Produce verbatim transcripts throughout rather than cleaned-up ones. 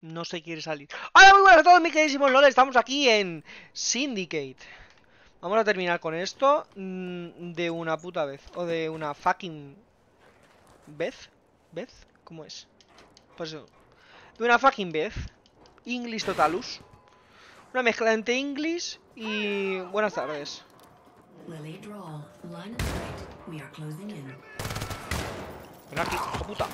No se quiere salir. ¡Hola, muy buenas a todos, mis queridísimos LOL! Estamos aquí en Syndicate. Vamos a terminar con esto mmm, de una puta vez. O de una fucking vez. ¿Vez? ¿Cómo es? Pues eso. De una fucking vez. English totalus. Una mezcla entre English y... Buenas tardes. Ven aquí, hijo puta.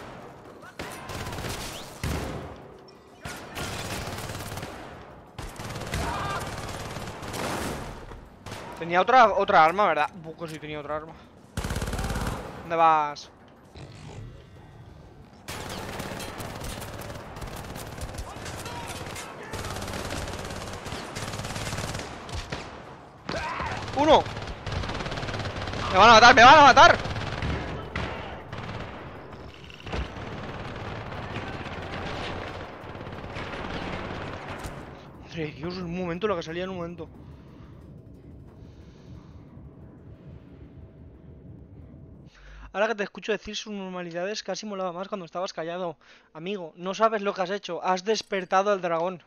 Tenía otra otra arma, ¿verdad? Poco sí tenía otra arma. ¿Dónde vas? ¡Uno! ¡Me van a matar! ¡Me van a matar! Madre de Dios, en un momento lo que salía en un momento. Ahora que te escucho decir sus normalidades, casi molaba más cuando estabas callado. Amigo, no sabes lo que has hecho. Has despertado al dragón.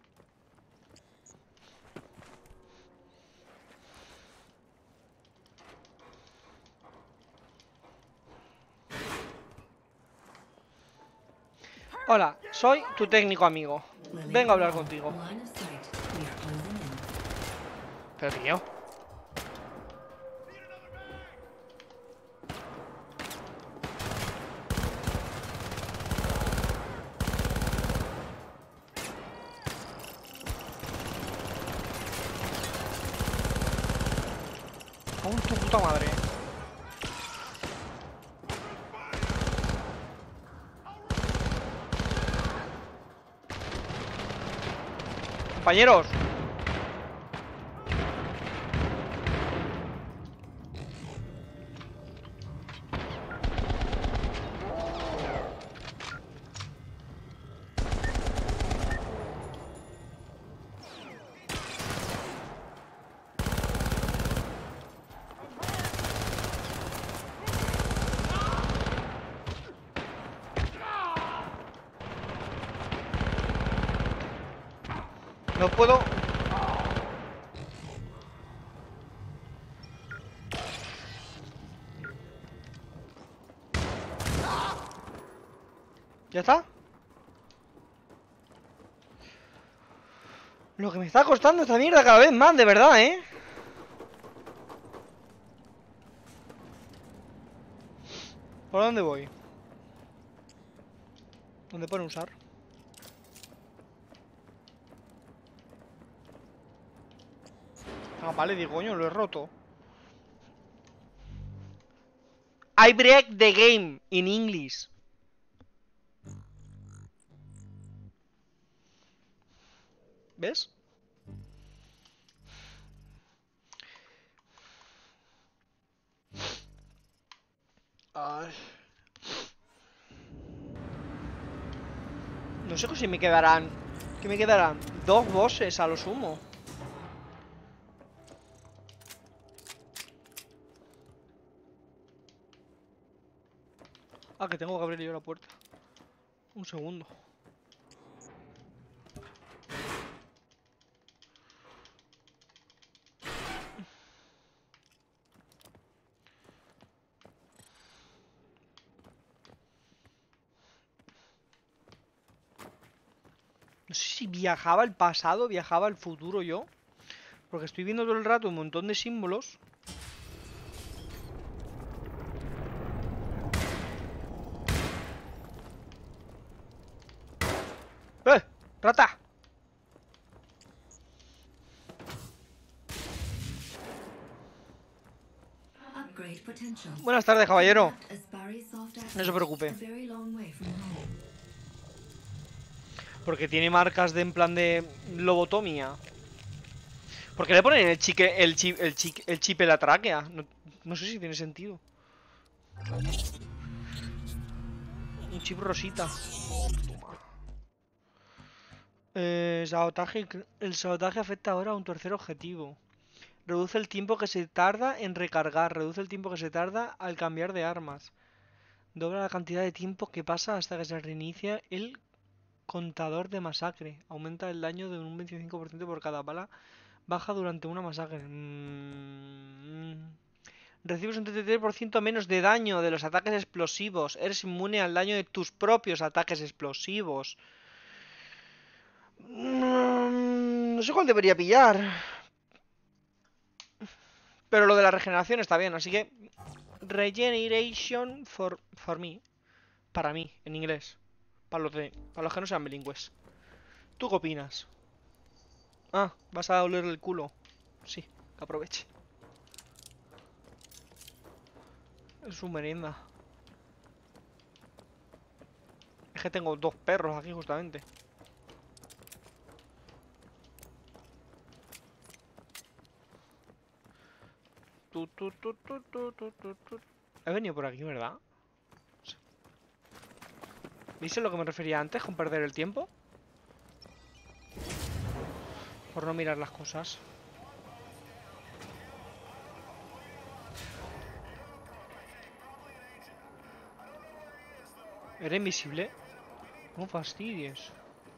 Hola, soy tu técnico amigo. Vengo a hablar contigo. Pero tío. Aún tu puta madre. Compañeros. No puedo. ¿Ya está? Lo que me está costando esta mierda cada vez más, de verdad, ¿eh? ¿Por dónde voy? ¿Dónde pone usar? Ah, vale, digo, coño, lo he roto. I break the game in English. ¿Ves? Ay. No sé si me quedarán... ¿Qué me quedarán? Dos bosses a lo sumo. Ah, que tengo que abrir yo la puerta. Un segundo. No sé si viajaba al pasado, viajaba al futuro yo. Porque estoy viendo todo el rato un montón de símbolos. ¡Eh! ¡Rata! Buenas tardes, caballero. No se preocupe. Porque tiene marcas de en plan de lobotomía. ¿Por qué le ponen el chique, el chip, el chip, el chip en la tráquea? No, no sé si tiene sentido. Un chip rosita. Eh, sabotaje, el sabotaje afecta ahora a un tercer objetivo. Reduce el tiempo que se tarda en recargar. Reduce el tiempo que se tarda al cambiar de armas. Dobla la cantidad de tiempo que pasa hasta que se reinicia el Contador de masacre. Aumenta el daño de un veinticinco por ciento por cada bala. Baja durante una masacre. Mm. Recibes un treinta y tres por ciento menos de daño de los ataques explosivos. Eres inmune al daño de tus propios ataques explosivos. Mm, no sé cuál debería pillar. Pero lo de la regeneración está bien, así que... Regeneration for, for me. Para mí, en inglés. Para los, de, para los que no sean bilingües. ¿Tú qué opinas? Ah, vas a olerle el culo. Sí, que aproveche. Es su merienda. Es que tengo dos perros aquí justamente. Tu, tu, tu, tu, tu, tu, tu, tu. He venido por aquí, ¿verdad? Sí. ¿Viste lo que me refería antes con perder el tiempo? Por no mirar las cosas. ¿Era invisible? No fastidies.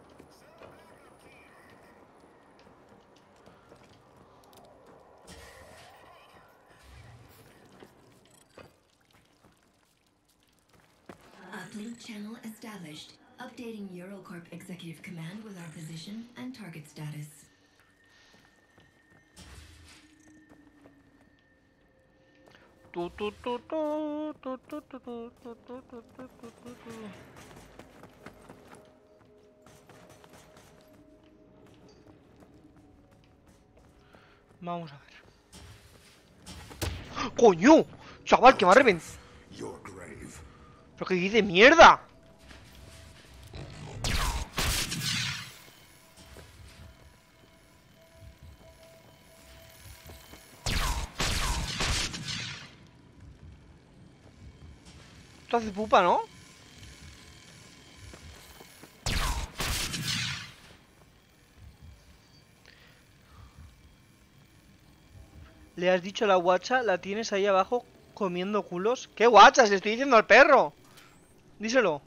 Uplink channel established. Updating Eurocorp Executive Command with our position and target status. Tu, tu, tu, tu, tu, tu, tu, tu, tu, tu, tu, tu, tu. Vamos a ver. ¡Coño! Chaval, que me ha reventado. ¿Pero qué dice mierda? Esto hace pupa, ¿no? Le has dicho a la guacha, la tienes ahí abajo comiendo culos. ¿Qué guacha? Se le estoy diciendo al perro. Díselo.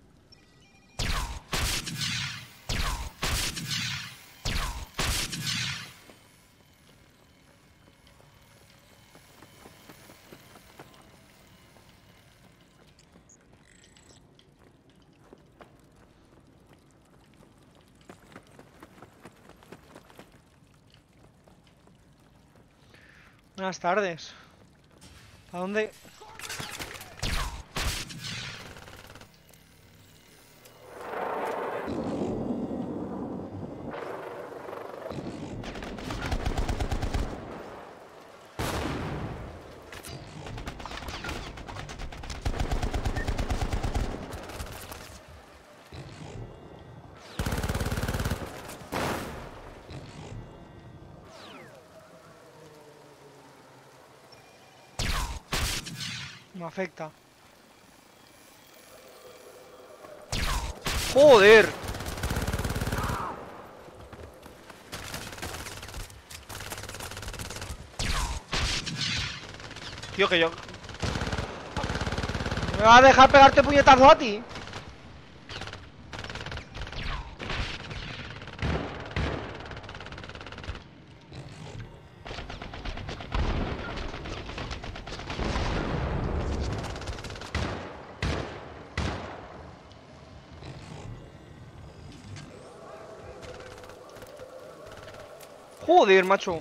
Buenas tardes. ¿A dónde? Me afecta. ¡Joder! Tío, que yo... ¿Me vas a dejar pegarte puñetazo a ti? Joder, macho.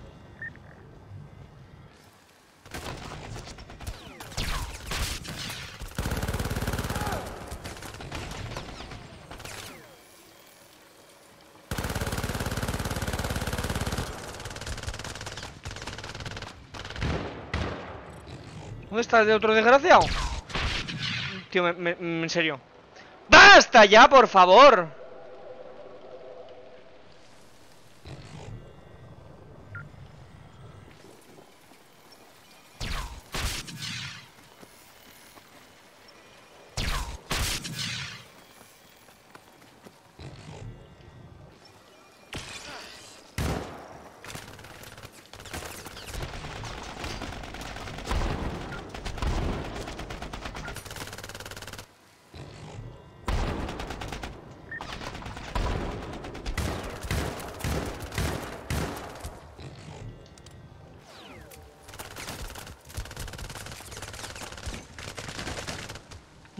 ¿Dónde está el de otro desgraciado? Tío, me, me, en serio. ¡Basta ya, por favor!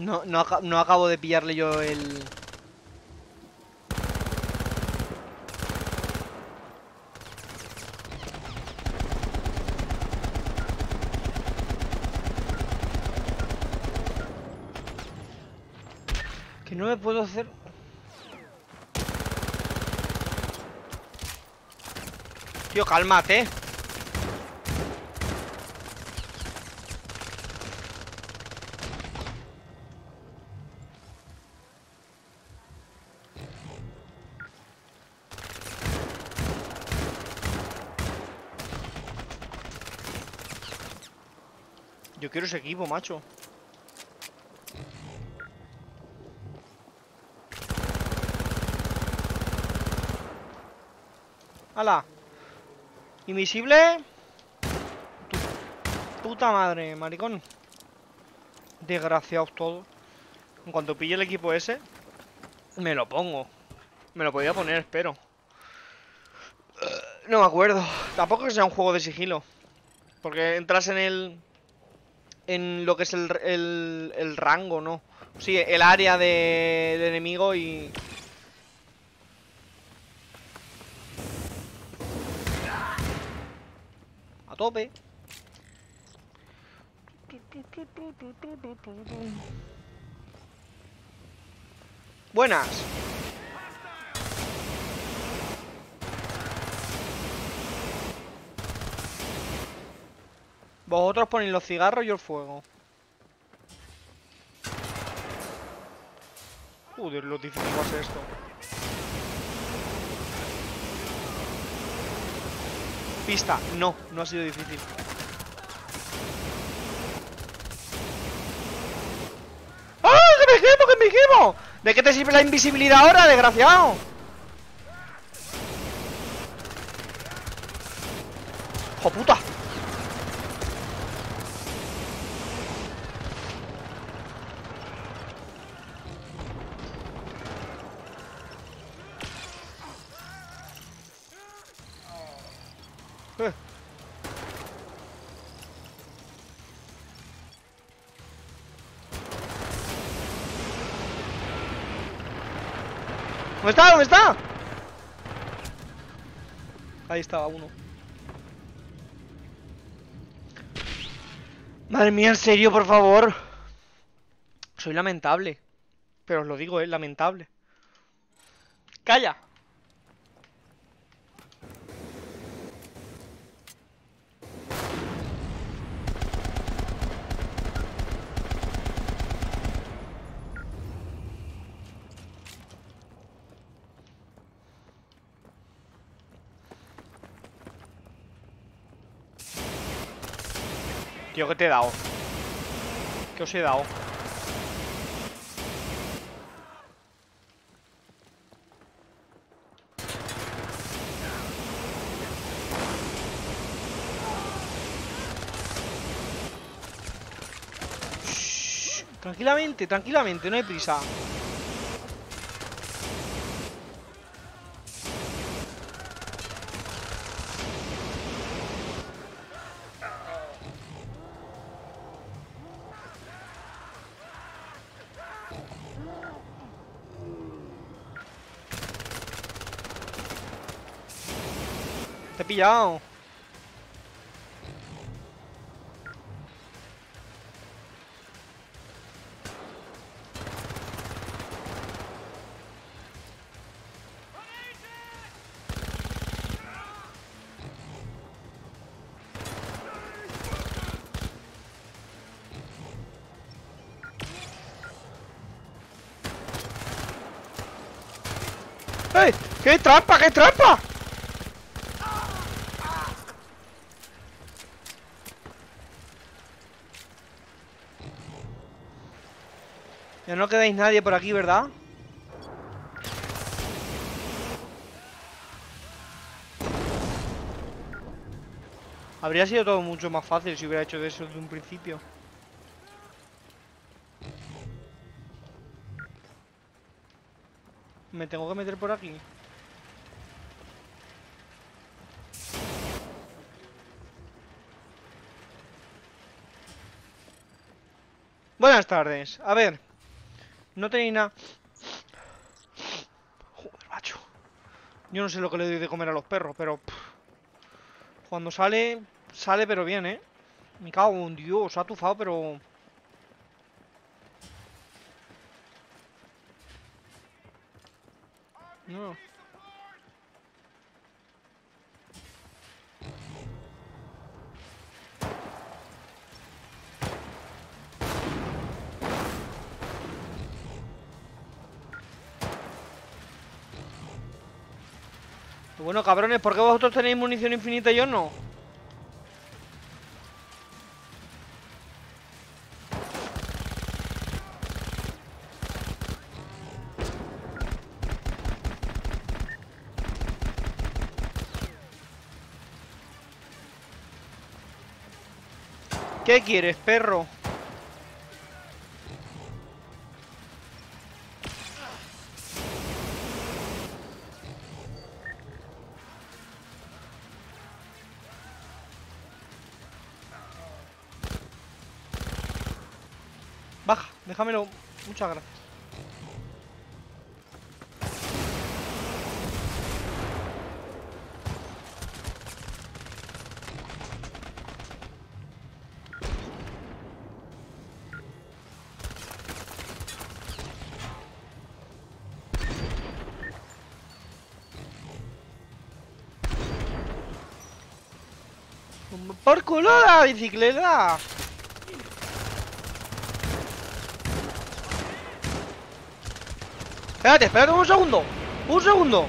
No, no, aca- no acabo de pillarle yo el... Que no me puedo hacer... Tío, cálmate. Yo quiero ese equipo, macho. ¡Hala! Invisible. Tu puta madre, maricón. Desgraciados todos. En cuanto pille el equipo ese, me lo pongo. Me lo podía poner, espero. No me acuerdo. Tampoco que sea un juego de sigilo. Porque entras en el... En lo que es el, el, el rango, ¿no? Sí, el área de, de enemigo y... A tope. Buenas. Vosotros ponéis los cigarros y yo el fuego. Joder, lo difícil va a ser esto. Pista. No, no ha sido difícil. ¡Ah! ¡Que me quemo, que me quemo! ¿De qué te sirve la invisibilidad ahora, desgraciado? ¡Jo puta! Eh. ¿Dónde está? ¿Dónde está? Ahí estaba uno. Madre mía, en serio, por favor. Soy lamentable. Pero os lo digo, es lamentable. ¡Calla! Tío, ¿qué te he dado? ¿Qué os he dado? Shh, tranquilamente, tranquilamente, no hay prisa. Te he pillado. ¡Eh! ¡Qué trampa! ¡Qué trampa! Ya no quedáis nadie por aquí, ¿verdad? Habría sido todo mucho más fácil si hubiera hecho de eso desde un principio. Me tengo que meter por aquí. Buenas tardes. A ver, No tenéis nada. Joder, macho. Yo no sé lo que le doy de comer a los perros, pero... pff, cuando sale, sale pero bien, ¿eh? Me cago en Dios, se ha tufado, pero... No. Bueno, cabrones, ¿por qué vosotros tenéis munición infinita y yo no? ¿Qué quieres, perro? Baja, déjamelo. Muchas gracias. ¡Por culo la bicicleta! Espérate, espérate un segundo. Un segundo.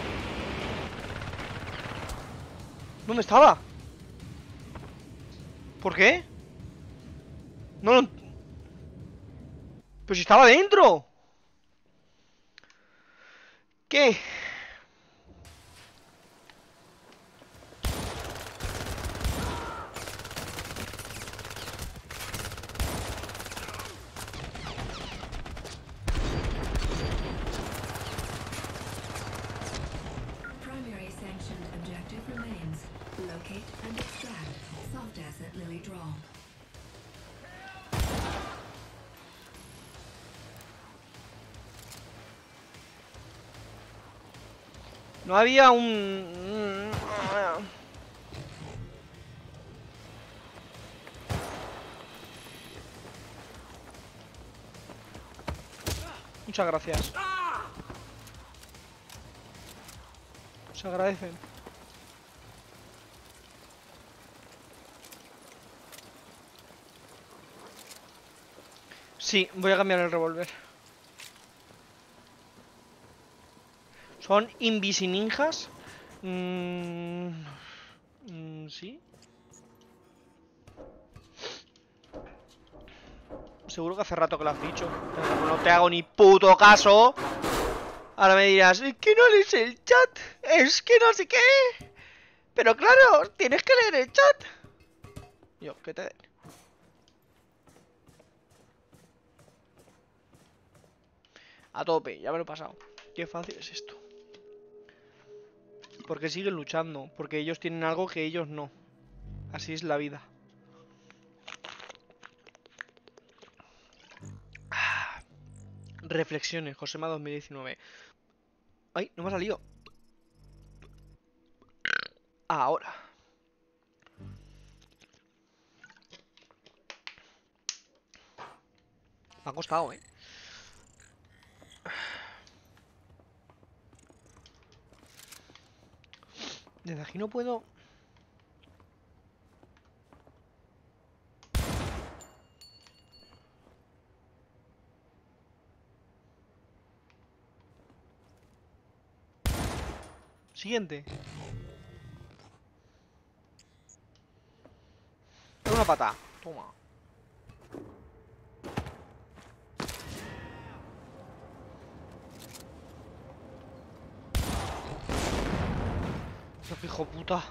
¿Dónde estaba? ¿Por qué? No lo... Pero si estaba dentro. ¿Qué? Primary sanctioned objective remains. Locate and extract soft asset Lily Draw. No había un... Muchas gracias. Se agradecen. Sí, voy a cambiar el revólver. ¿Son invisininjas? Mm, mm, sí. Seguro que hace rato que lo has dicho. Pero como no te hago ni puto caso. Ahora me dirás, es que no lees el chat. Es que no sé qué. Pero claro, tienes que leer el chat. Yo, que te den. A tope, ya me lo he pasado. Qué fácil es esto. Porque siguen luchando. Porque ellos tienen algo que ellos no. Así es la vida. Ah. Reflexiones, Josema dos mil diecinueve. Ay, no me ha salido. Ahora. Me ha costado, eh. Desde aquí no puedo... Siguiente. Una pata. Toma. Qué hijo puta.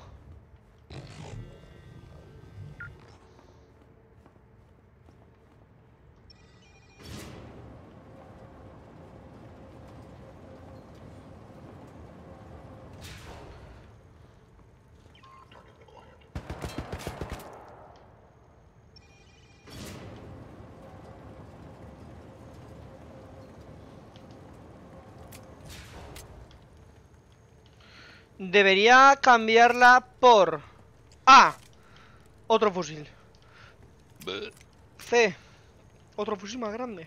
Debería cambiarla por A. Otro fusil. C. Otro fusil más grande.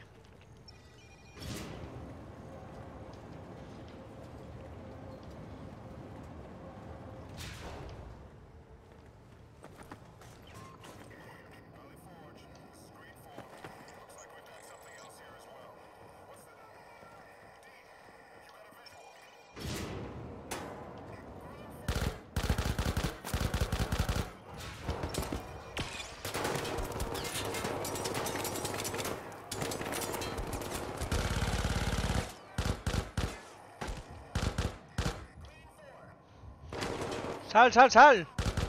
¡Sal, sal, sal!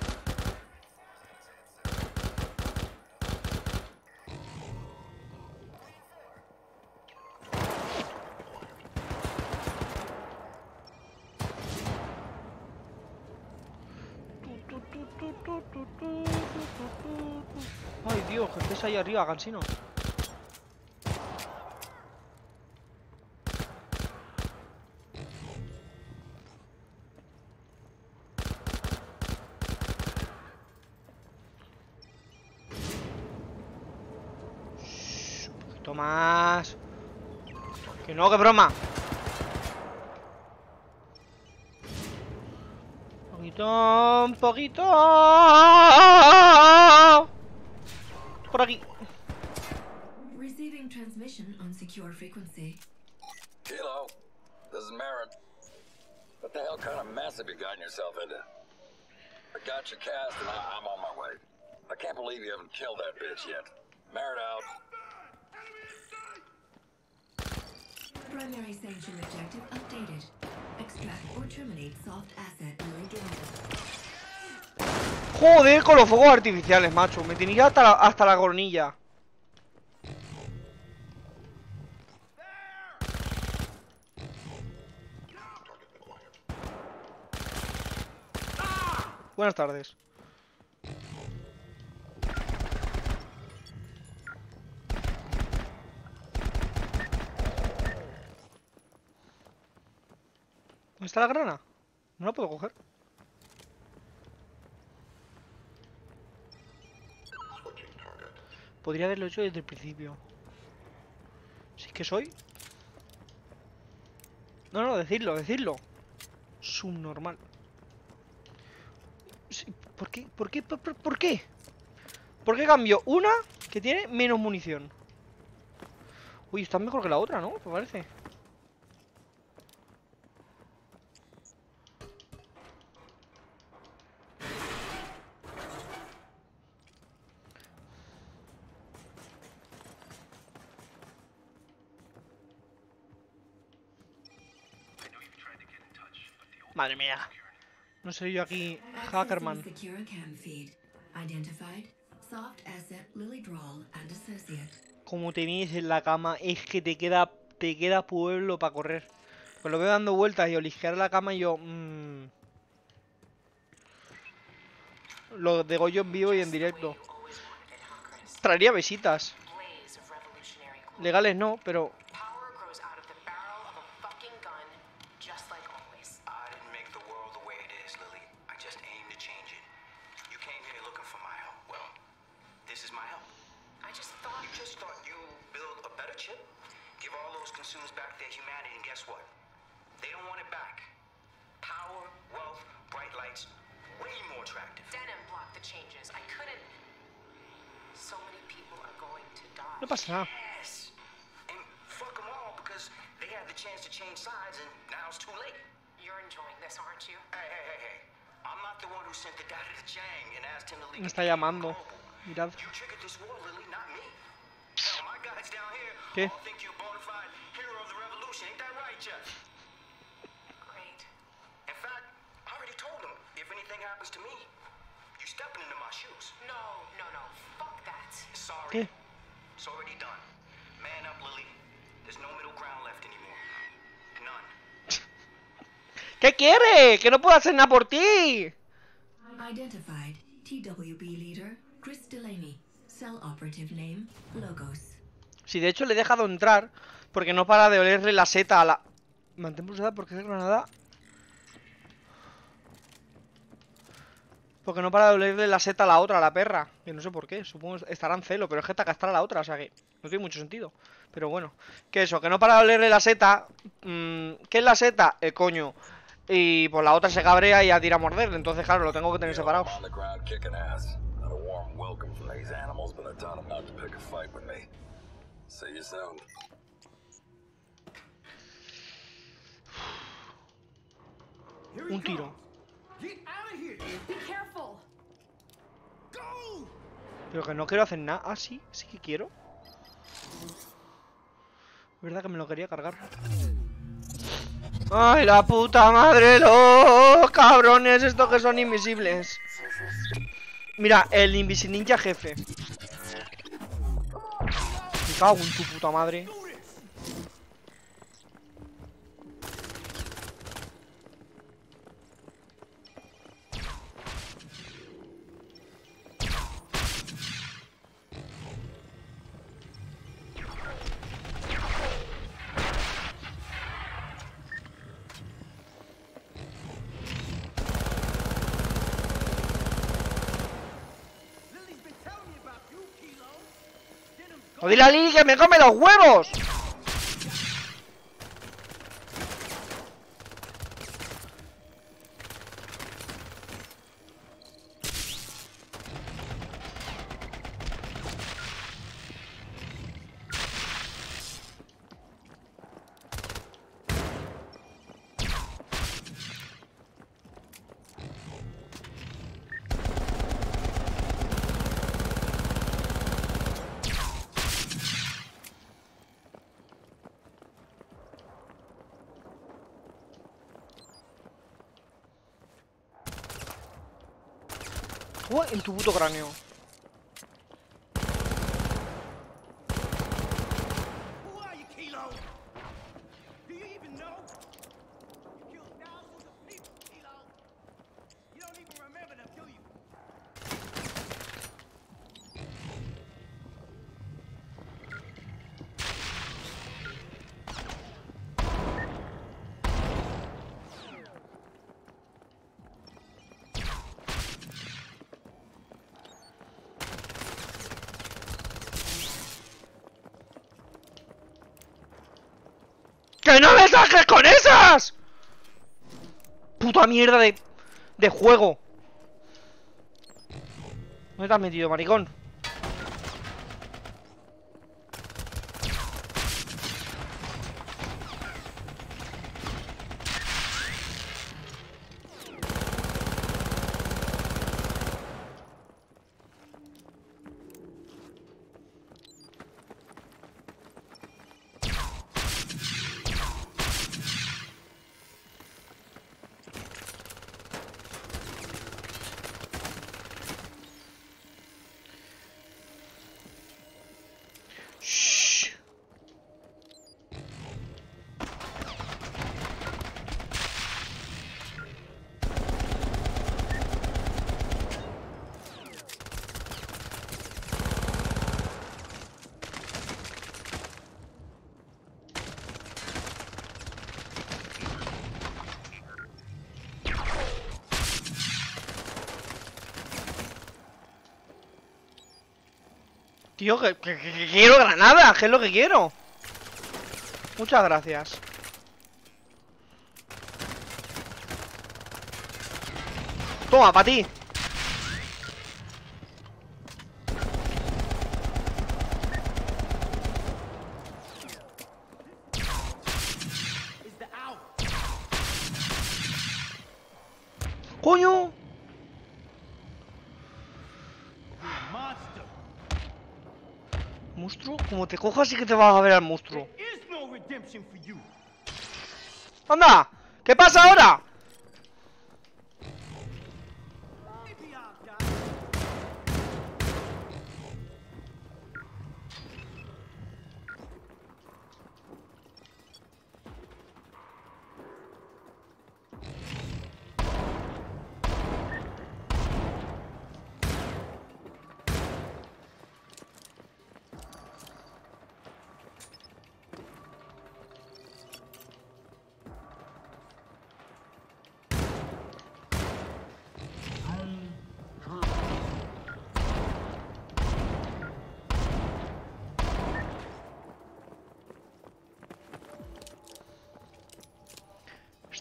Ay, Dios, que estés ahí arriba, cansino. Un poquito más. Que no, que broma. Un poquito, un poquito. Por aquí. Receiving transmission on secure frequency. Hello, this is Marin. What the hell kind of mess have you gotten yourself into? I got your cast and I, I'm on my way. I can't believe you haven't killed that bitch yet. Marin out. Primary sanction objective updated. Extract or terminate soft asset Lily Drive. Joder, con los fuegos artificiales, macho. Me tenía hasta la, hasta la cornilla. Buenas tardes. ¿Dónde está la grana? No la puedo coger. Podría haberlo hecho desde el principio. Si es que soy... No, no, decirlo, decirlo. Subnormal. Sí, ¿por qué? ¿Por qué? ¿Por, por, por qué? ¿Por qué cambio una que tiene menos munición? Uy, está mejor que la otra, ¿no? Me parece. Madre mía. No sé yo aquí, Hackerman. Secure cam feed. Identified. Soft asset Lily Drawl and associate. Como te vienes en la cama, es que te queda te queda pueblo para correr. Pues lo veo dando vueltas y oligear la cama y yo... Mmm, lo degollo en vivo y en directo. Traería visitas. Legales no, pero... back their humanity, and guess what? They don't want it back. Power, wealth, bright lights, way more attractive. Denim blocked the changes. I couldn't. So many people are going to die. No pasa nada. Yes. And fuck them all because they had the chance to change sides and now it's too late. You're enjoying this, aren't you? Hey, hey, hey, hey. I'm not the one who sent the data to Chang and asked him to leave. Me está llamando. Mirad. You triggered this war, Lily, not me. Hell, my guys down here ¿Qué? all think you're a bona fide hero of the revolution. Ain't that right, Jeff? Great. In fact, I already told them if anything happens to me, you stepping into my shoes. No, no, no. Fuck that. Sorry. ¿Qué? It's already done. Man up, Lily. There's no middle ground left anymore. None. ¿Qué quiere? Que no puedo hacer nada por ti. Identified. T W B leader Chris Delaney. Cell operative name Logos. Si de hecho le he dejado entrar porque no para de olerle la seta a la... Mantén pulsada porque es granada. Porque no para de olerle la seta a la otra, a la perra. Que no sé por qué, supongo que estará en celo, pero es que está castrada a la otra, o sea que no tiene mucho sentido. Pero bueno, que eso, que no para de olerle la seta. Mmm, ¿qué es la seta? El coño. Y pues la otra se cabrea y a tira a morderle, entonces claro, lo tengo que tener Yo, separados. I'm on the ground kicking ass. Not a warm welcome from these animals, but I taught them not to pick a fight with me. See you soon. Un tiro. Get out of here! Be careful. Go! Pero que no quiero hacer nada. Ah, sí, sí que quiero. ¿Verdad que me lo quería cargar? ¡Ay, la puta madre! ¡Los cabrones! Estos que son invisibles. Mira, el invisininja jefe. Me cago en tu puta madre. Lily's been telling me about you, Kilo. Get him ¡O dile a Lily que me come los huevos! ¡Oh, en tu puto cráneo! Who are you, Kilo? Do you even know? You killed thousands of people, Kilo. You don't even remember them, do you? ¡Que no me saques con esas! Puta mierda de... de juego. ¿Dónde te has metido, maricón? Shh. Tío, que, que- que- que quiero granadas, que es lo que quiero. Muchas gracias. Toma, para ti. Is the hour. ¡Coño! Monster. ¿Monstruo? Como te cojas sí que te vas a ver al monstruo. There is no redemption for you. ¡Anda! ¿Qué pasa ahora? Maybe I'll die.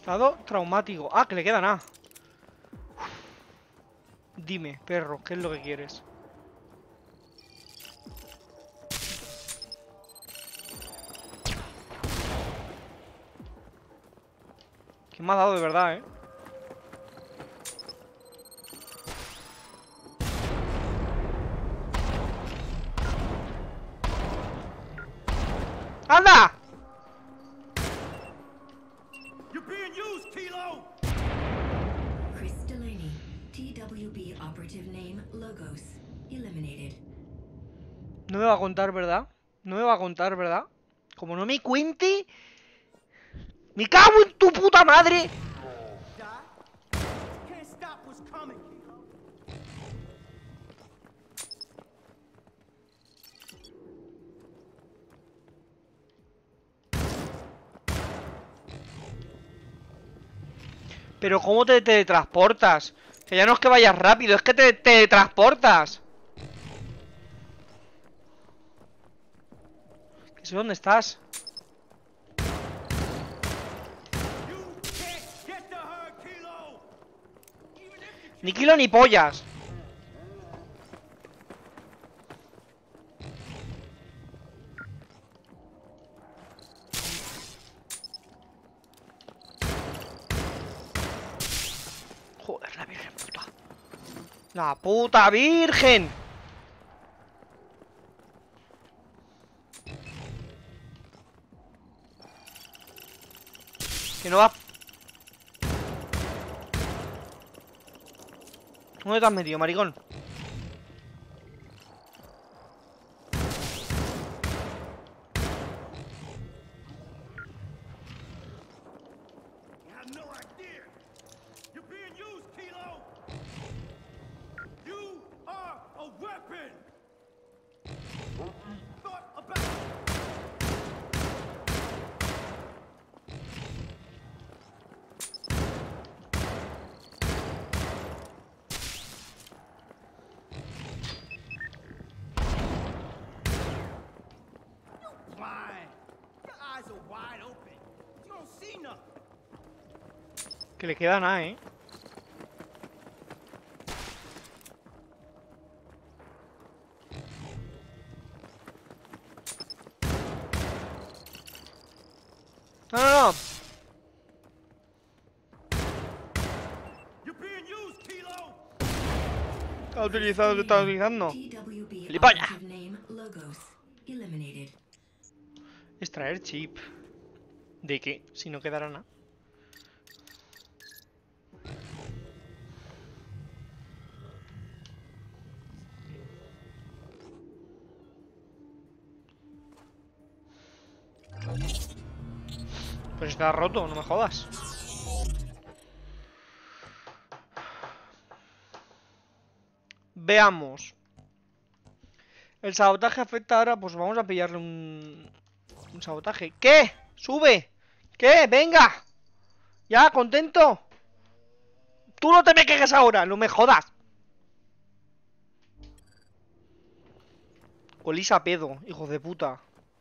Estado traumático. Ah, que le queda nada. Dime, perro, ¿qué es lo que quieres? ¿Qué me ha dado de verdad, eh? ¡Anda! You're being used, Kilo! Chris Delaney, T W B operative name Logos, eliminated. No me va a contar, ¿verdad? No me va a contar, ¿verdad? Como no me cuente... ¡Me cago en tu puta madre! Die? Can't stop what's coming, Kilo. Pero ¿cómo te teletransportas? Que ya no es que vayas rápido, es que te teletransportas. Que sé dónde estás. You can't get to her, Kilo! Even if you Ni kilo ni pollas. Joder, la virgen puta. La puta virgen. Que no va. ¿Dónde te has metido, maricón? You have no idea. You're being used, Kilo. You are a weapon. Thought about it. You blind. Your eyes are wide open. You don't see nothing. Que le queda nada, eh. No, no, no. You're being used, Kilo. Está utilizando, está utilizando. T W B Gilipollas. operative name Logos, eliminated. Extraer chip. ¿De qué? Si no quedará nada. Pues está roto, no me jodas. Veamos. El sabotaje afecta ahora, pues vamos a pillarle un... Un sabotaje. ¿Qué? ¡Sube! ¿Qué? ¡Venga! ¿Ya? ¿Contento? Tú no te me quejes ahora, no me jodas. Olís a pedo, hijo de puta.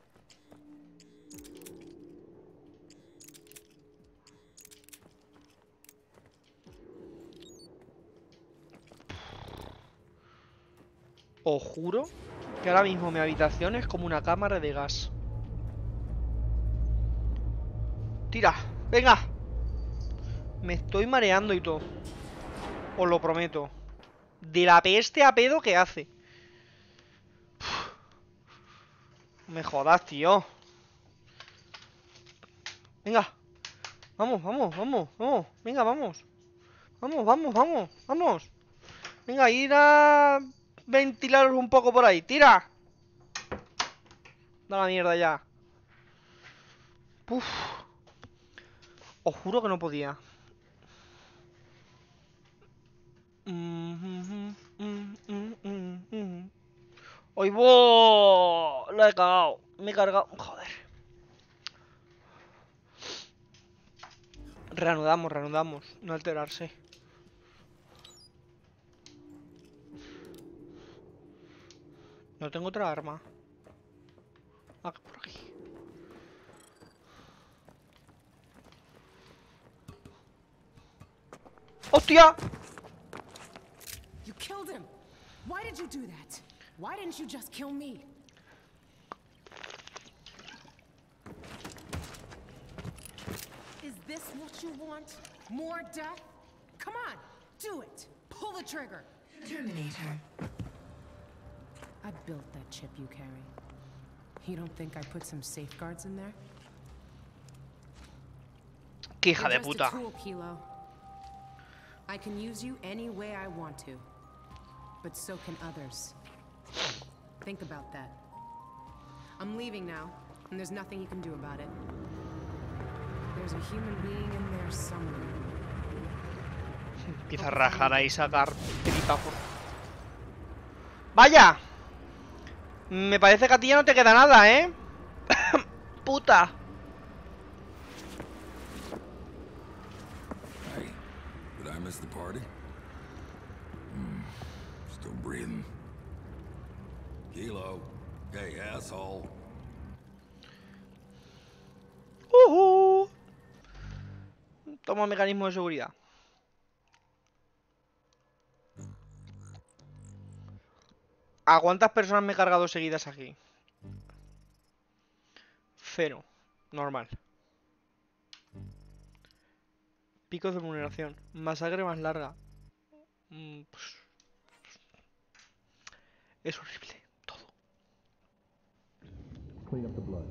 Os juro que ahora mismo mi habitación es como una cámara de gas. Tira, venga. Me estoy mareando y todo. Os lo prometo. De la peste a pedo que hace. Me jodas, tío. Venga. Vamos, vamos, vamos, vamos. Venga, vamos. Vamos, vamos, vamos, vamos. Venga, ir a ventilaros un poco por ahí. Tira. Da la mierda ya. Uf. Os juro que no podía. ¡Hoy voy! Lo he cagado. Me he cargado. Joder. Reanudamos, reanudamos. No alterarse. No tengo otra arma. Ah, por aquí. ¡Hostia! You killed him. Why did you do that? Why didn't you just kill me? Is this what you want? More death? Come on, do it. Pull the trigger. Terminator. I built that chip you carry. You don't think I put some safeguards in there? ¡Qué hija de You're just a puta! tool, Kilo. I can use you any way I want to. But so can others. Think about that. I'm leaving now, and there's nothing you can do about it. There's a human being in there somewhere. Empieza a rajar ahí, sacar tripa por... ¡Vaya! Me parece que a ti ya no te queda nada, ¿eh? ¡Puta! Hey, did I miss the party? Hmm, still breathing. Kilo. Hey, asshole. ¡Uh! Toma mecanismo de seguridad. ¿A cuántas personas me he cargado seguidas aquí? Cero. Normal. Picos de vulneración. Masacre más larga. Mm, pues... Es horrible. Todo. Clean up the blood.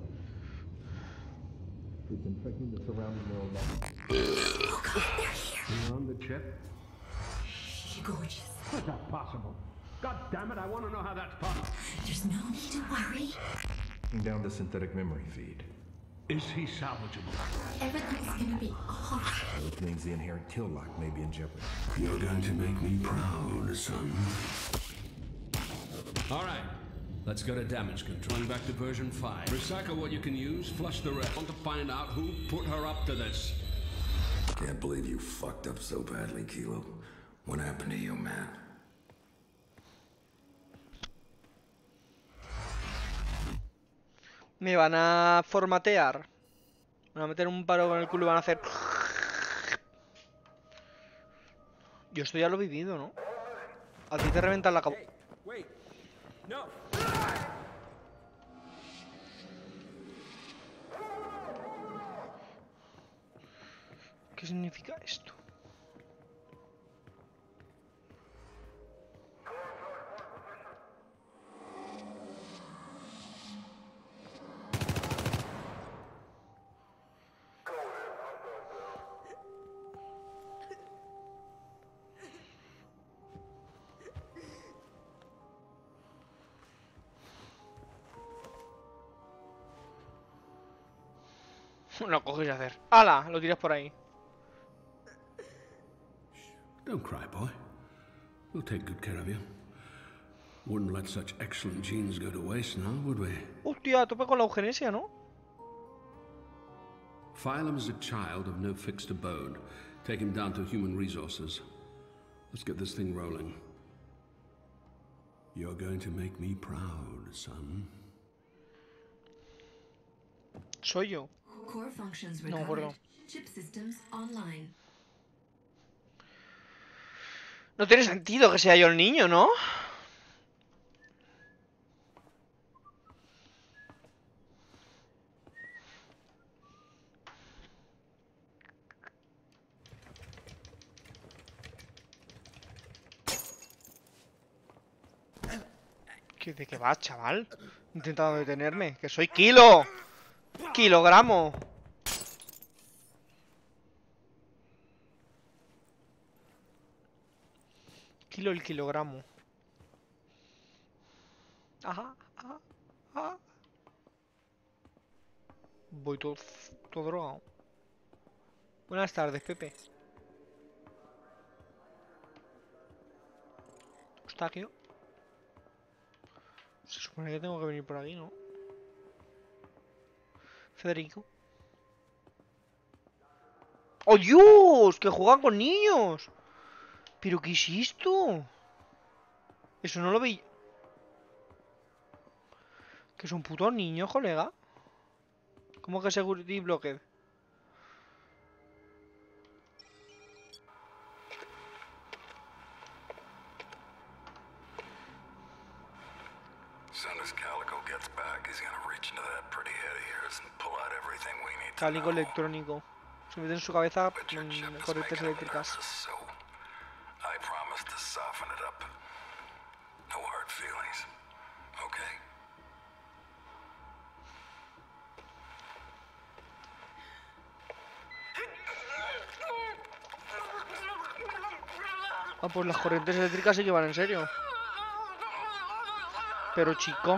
Disinfecting the surrounding neural network. Oh god, they're here. You on the chip? She's gorgeous. How's that possible? God damn it, I want to know how that's possible. There's no need to worry. Down the synthetic memory feed. Is he salvageable? Everything's gonna be alright. Which means the inherent kill lock may be in jeopardy. You're going to make me proud, son. All right. Let's go to damage control. Going back to version five. Recycle what you can use, flush the rest. Want to find out who put her up to this. Can't believe you fucked up so badly, Kilo. What happened to you, man? Me van a formatear. Me van a meter un paro con el culo y van a hacer... Yo esto ya lo he vivido, ¿no? A ti te reventan la cabeza. Wait. No. ¿Qué significa esto? Lo coges y hacer. ¡Hala! Lo tiras por ahí. Don't cry, boy. We'll take good care of you. Wouldn't let such excellent genes go to waste now, would we? Hostia, a tope con la eugenesia, ¿no? Phylum is a child of no fixed abode. Take him down to human resources. Let's get this thing rolling. You're going to make me proud, son. Soy yo. Core functions No, recovered. gordo. Chip systems online. No tiene sentido que sea yo el niño, ¿no? ¿Qué, ¿De qué vas, chaval? Intentando detenerme. ¡Que soy Kilo! ¡Kilogramo! Kilo el kilogramo. Ajá, ajá, ajá. Voy todo, todo drogado. Buenas tardes, Pepe. Eustaquio. Se supone que tengo que venir por aquí, ¿no? Federico. ¡Oh, Dios! ¡Que juegan con niños! ¿Pero qué es esto? Eso no lo veía. Que son putos niños, colega. ¿Cómo que security blocked? soon as Calico gets back, he's gonna reach into that pretty head of yours and pull out everything we need to Cálico know. electrónico. Se mete en su cabeza But your chip mm, is corrientes making him eléctricas. nervous, so I promise to soften it up. No hard feelings, okay? Ah, pues las corrientes eléctricas sí que van en serio. Pero chico.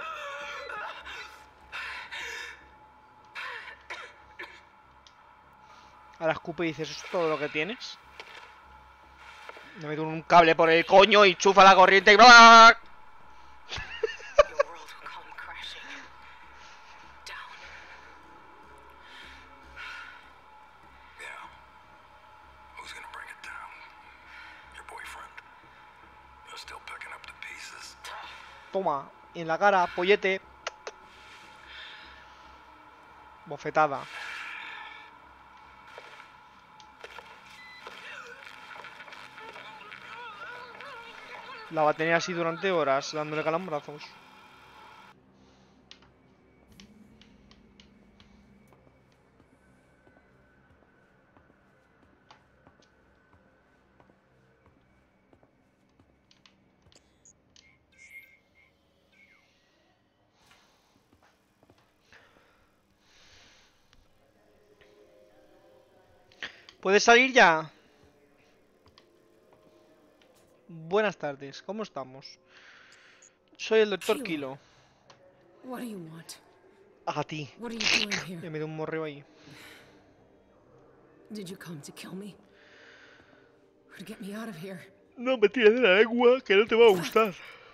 Ahora escupe y dices, ¿eso es todo lo que tienes? Me meto un cable por el coño y chufa la corriente y... ¡bla! Your world will come crashing down. Yeah. Who's gonna bring it down? Your boyfriend? You're still picking up the pieces. Toma, en la cara, pollete. Bofetada. La va a tener así durante horas, dándole calambrazos. ¿Puedes salir ya? Buenas tardes, ¿cómo estamos? Soy el doctor Kilo. What do you want? A ti. What are you doing here? Ya me dio un morreo ahí. Did you come to kill me? Or to get me out of here? No me tires de la lengua, que no te va a gustar.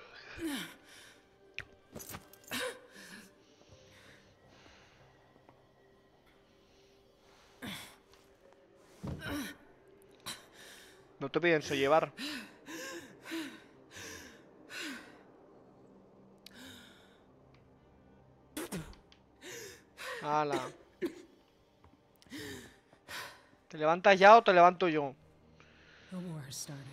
No te pienso llevar. Ala. ¿Te levantas ya o te levanto yo? The war has started.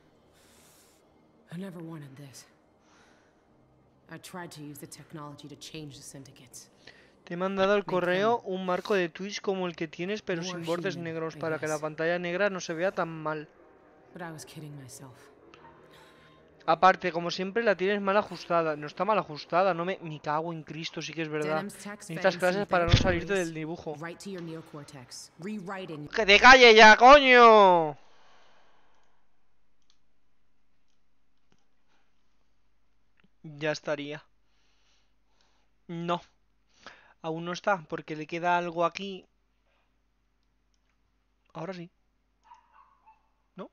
I never wanted this. I tried to use the technology to change the syndicates. Te he mandado al correo un marco de Twitch como el que tienes, pero sin bordes negros, para que la pantalla negra no se vea tan mal. But I was kidding myself. Aparte, como siempre, la tienes mal ajustada. No está mal ajustada, no me... Me cago en Cristo, sí que es verdad. Necesitas clases para no salirte del dibujo. Right to your neocortex. Rewriting. ¡Que te calles ya, coño! Ya estaría. No. Aún no está, porque le queda algo aquí. Ahora sí. ¿No?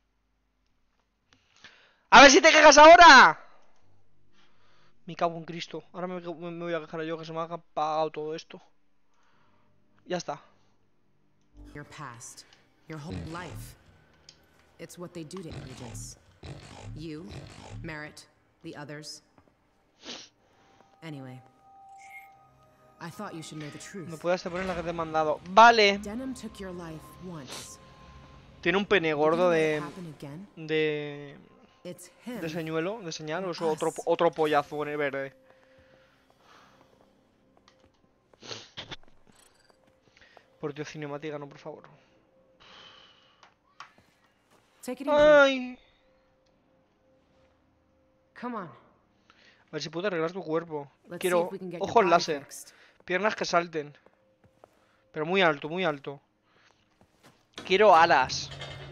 ¡A ver si te quejas ahora! Me cago en Cristo. Ahora me, me voy a quejar yo que se me ha apagado todo esto. Ya está. Your past. Your whole life. It's what they do to agents. You, Merritt, the others. Anyway. I thought you should know the truth. No puedes poner la que te he mandado. Vale. Denim took your life once. Tiene un pene gordo de... Happen again? De... It's him. De señuelo, de señal, o es otro, otro pollazo en el verde. Por Dios, cinemática, no, por favor. Take it easy. Ay. Come on. A ver si puedo arreglar tu cuerpo. Let's Quiero see if we can get your ojos body láser. fixed. Piernas que salten. Pero muy alto, muy alto. Quiero alas.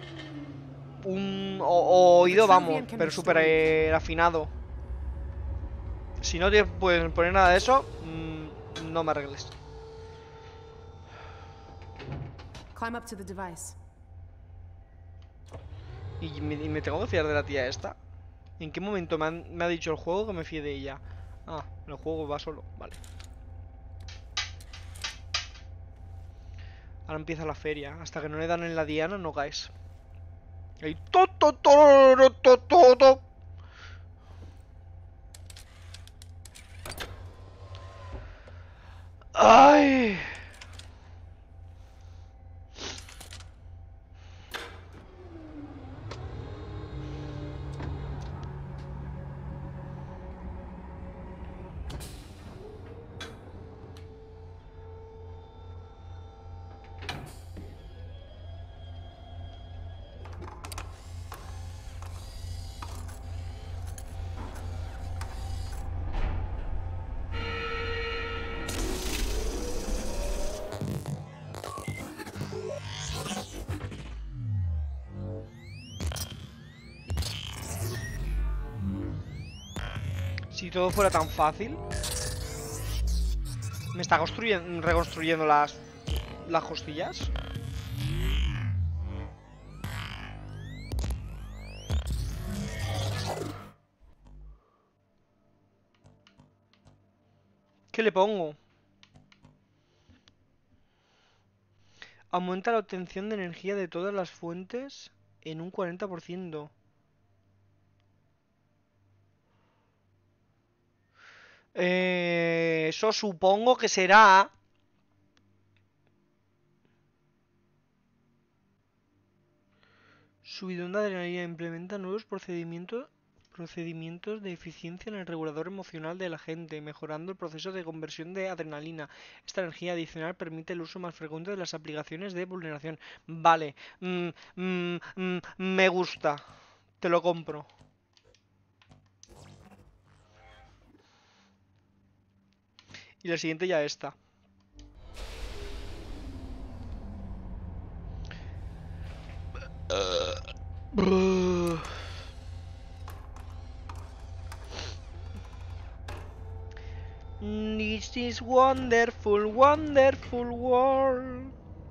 Un o o oído, vamos, pero súper eh, afinado. Si no te puedes poner nada de eso, mmm, no me arregles. Climb up to the device. Y me, y me tengo que fiar de la tía esta. ¿En qué momento me, han, me ha dicho el juego que me fíe de ella? Ah, el juego va solo, vale. Ahora empieza la feria. Hasta que no le dan en la diana no caes. Ahí to to to to to to. Ay. Si todo fuera tan fácil. ¿Me está construyendo, reconstruyendo las, las costillas? ¿Qué le pongo? Aumenta la obtención de energía de todas las fuentes en un cuarenta por ciento. Eh, eso supongo que será... Subidón de adrenalina. Implementa nuevos procedimientos, procedimientos de eficiencia en el regulador emocional de la gente, mejorando el proceso de conversión de adrenalina. Esta energía adicional permite el uso más frecuente de las aplicaciones de vulneración. Vale. Mm, mm, mm, me gusta. Te lo compro. Y la siguiente ya está. Uh. This is wonderful, wonderful world.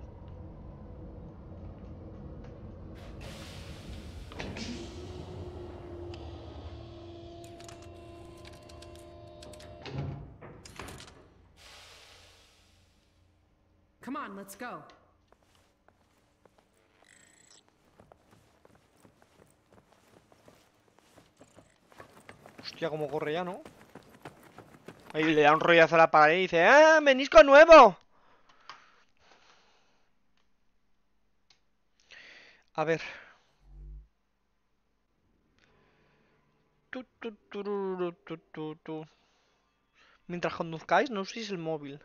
Come on, let's go. Hostia, cómo corre ya, ¿no? Ahí le da un rollazo a la pared y dice: ¡ah, menisco nuevo! A ver. Tu, tu, tururu, tu, tu, tu. Mientras conduzcáis, no uséis el móvil.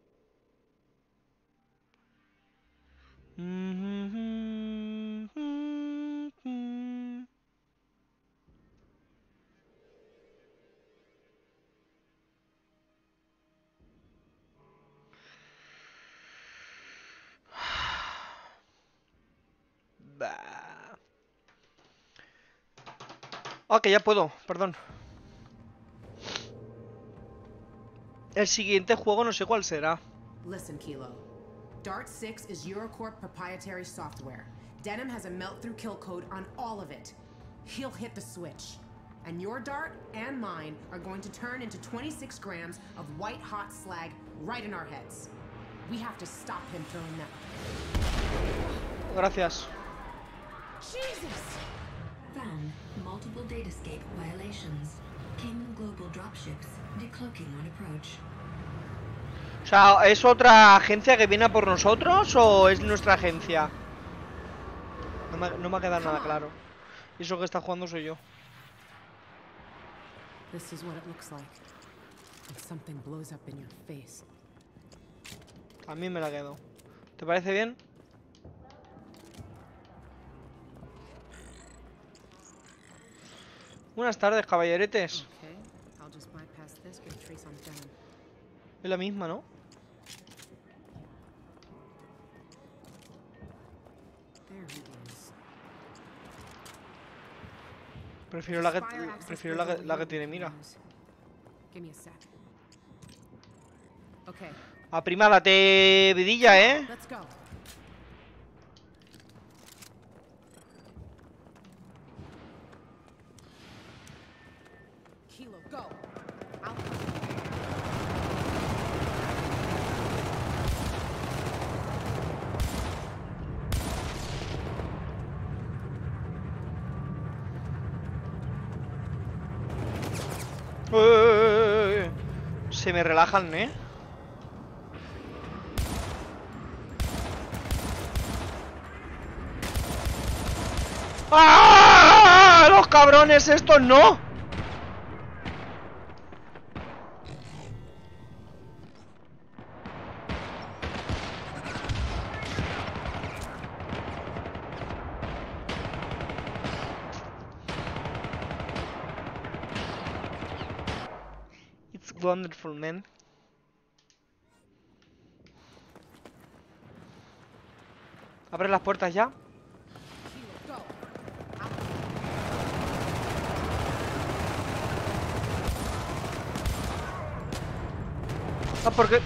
Bah. Ah, que ya puedo, perdón. El siguiente juego no sé cuál será. Listen, Kilo. Dart six is Eurocorp proprietary software. Denim has a melt-through kill code on all of it. He'll hit the switch. And your dart and mine are going to turn into twenty-six grams of white-hot slag right in our heads. We have to stop him throwing that. Gracias. Jesus! Found multiple datascape violations. Cayman Global dropships decloaking on approach. O sea, ¿es otra agencia que viene a por nosotros o es nuestra agencia? No me, no me ha quedado nada claro. Y eso que está jugando soy yo. This is what it looks like. And something blows up in your face. A mí me la quedo. ¿Te parece bien? Buenas tardes, caballeretes. Okay, I'll just bypass this, get a trace on Denim. Es la misma, ¿no? There he is. Prefiero la que prefiero la que, la que tiene mira. Give me a sec. Okay. Aprimádate, vidilla, ¿eh? Let's go. Kilo, go. Out. Uy, se me relajan, ¿eh? ¡Ah! ¡Los cabrones estos no! It's wonderful, man. Abre las puertas ya. Kilo, go. Out. Ah, porque...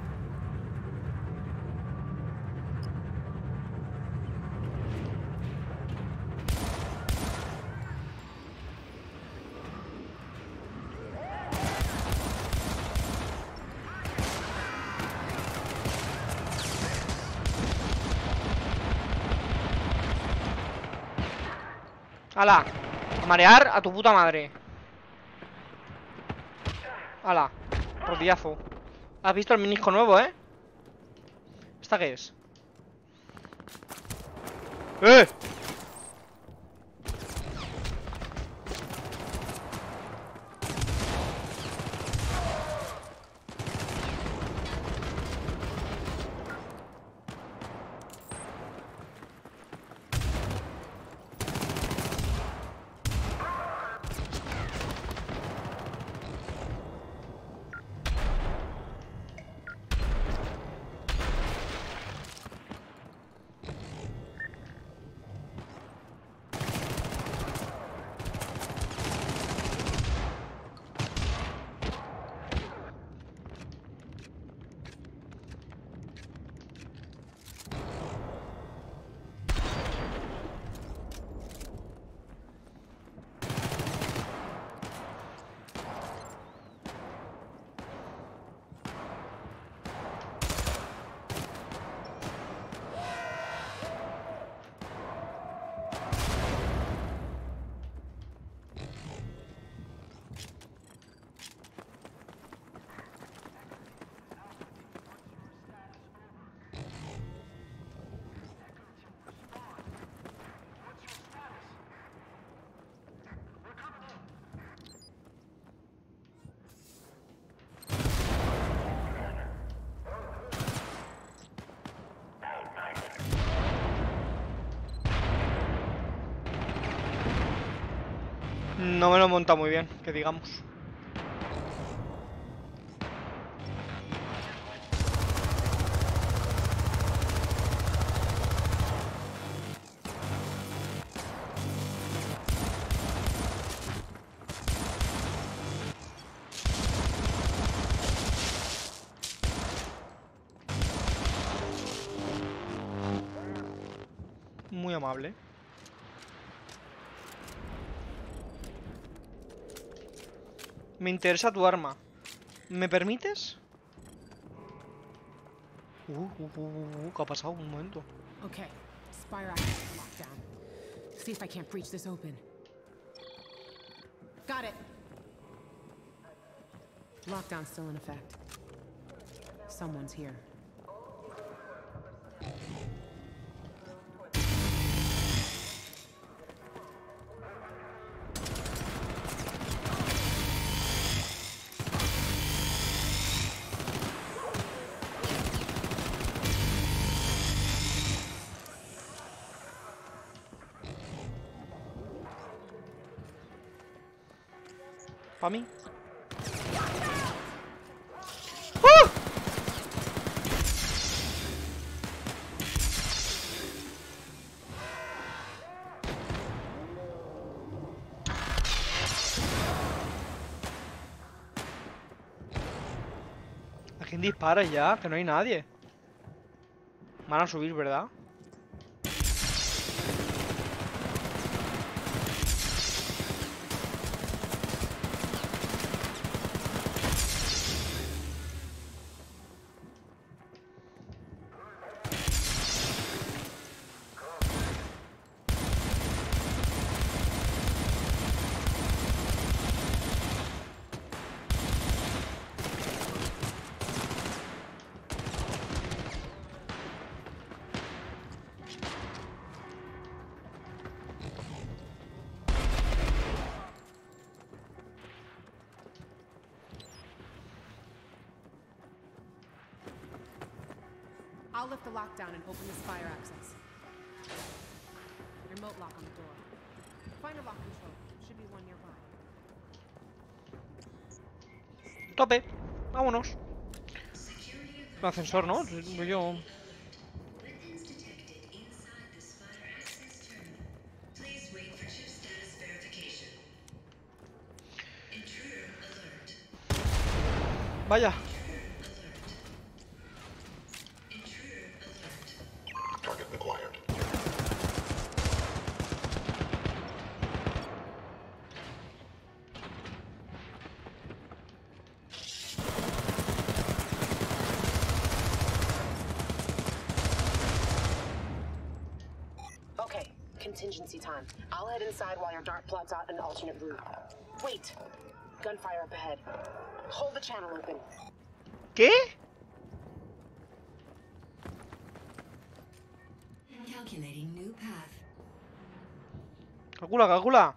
¡Hala! A marear a tu puta madre. ¡Hala! Rodillazo. ¿Has visto el minisco nuevo, eh? ¿Esta qué es? ¡Eh! No me lo he montado muy bien, que digamos. Muy amable. Me interesa tu arma. ¿Me permites? Uh, uh, uh, uh, uh, ¿qué ha pasado? Un momento. Okay, Spire access lockdown. See if I can't breach this open. Got it. Lockdown still in effect. Someone's here. ¿Para mí? ¡Uh! ¿A quién disparas ya? Que no hay nadie. Van a subir, ¿verdad? I'll lift the lockdown and open the Spire access. Remote lock on the door. Find a lock control. Should be one nearby. Tope. Vámonos. El ascensor, ¿no? Yo... Vaya. contingency time. I'll head inside while your dart plots out an alternate route. Wait. Gunfire up ahead. Hold the channel open. ¿Qué? Calculating new path. Calcula, calcula.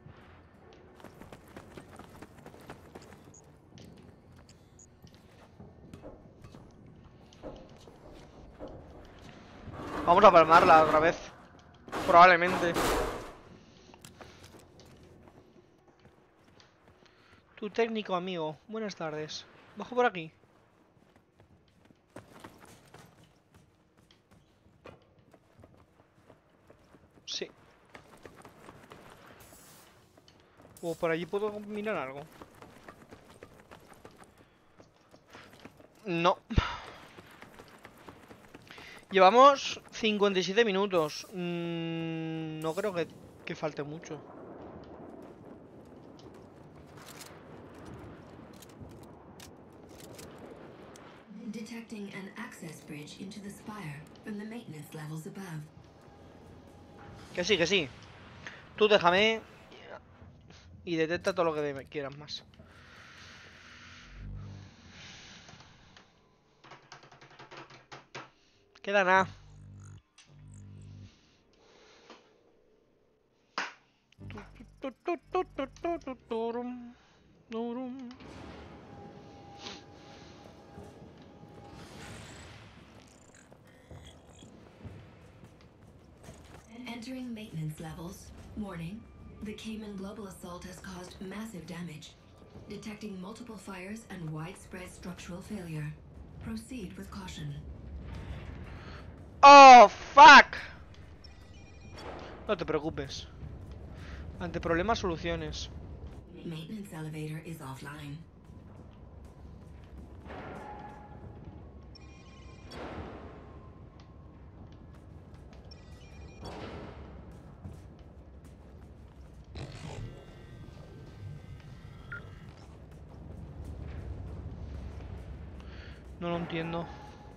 Vamos a palmarla otra vez. Probablemente. Tu técnico amigo. Buenas tardes. Bajo por aquí. Sí. O por allí puedo mirar algo. No. Llevamos cincuenta y siete minutos. Mm, no creo que, que falte mucho. Detecting an access bridge into the spire from the maintenance levels above. Que sí, que sí. Tú déjame y detecta todo lo que quieras más. Queda nada. Entering maintenance levels. Warning. The Cayman global assault has caused massive damage. Detecting multiple fires and widespread structural failure. Proceed with caution. ¡Oh, fuck! No te preocupes. Ante problemas, soluciones. Maintenance elevator is offline. No lo entiendo.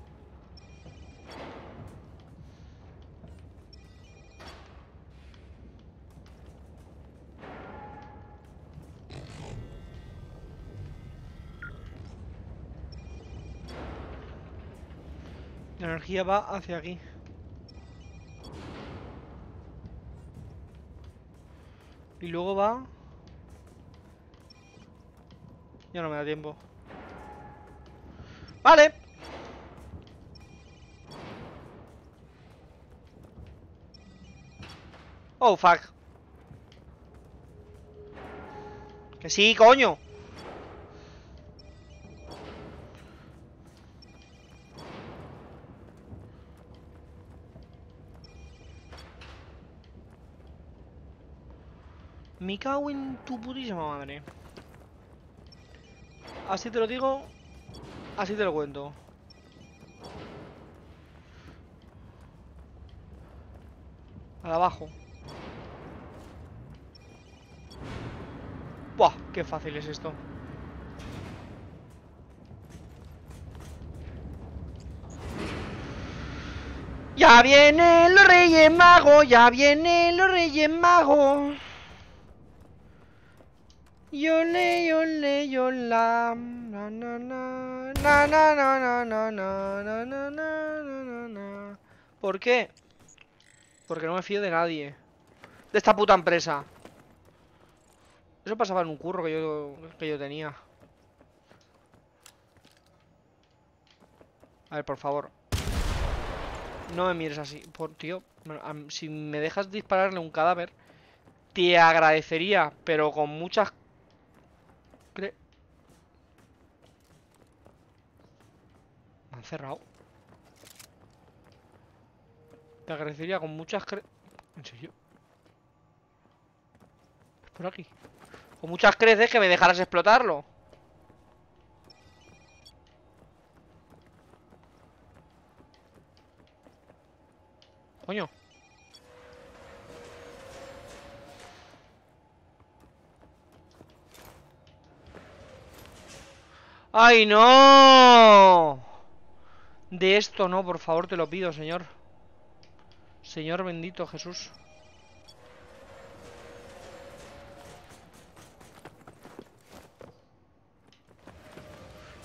La energía va hacia aquí. Y luego va... Ya no me da tiempo. Vale. Oh, fuck. Que sí, coño. Me cago en tu putísima madre. Así te lo digo. Así te lo cuento. Al abajo. Buah, qué fácil es esto. Ya vienen los Reyes Magos, ya vienen los Reyes Magos. Yole, yole, yola. Na, na, na, na, na, na, na, na, na, na, na, na, na. ¿Por qué? Porque no me fío de nadie. De esta puta empresa. Eso pasaba en un curro que yo, que yo tenía. A ver, por favor. No me mires así. Por, tío, si me dejas dispararle un cadáver, te agradecería, pero con muchas... Cre... Me han cerrado. Te agradecería con muchas cre... ¿En serio? Es por aquí. Con muchas creces que me dejaras explotarlo. Coño. ¡Ay, no! De esto no, por favor, te lo pido, señor. Señor bendito Jesús.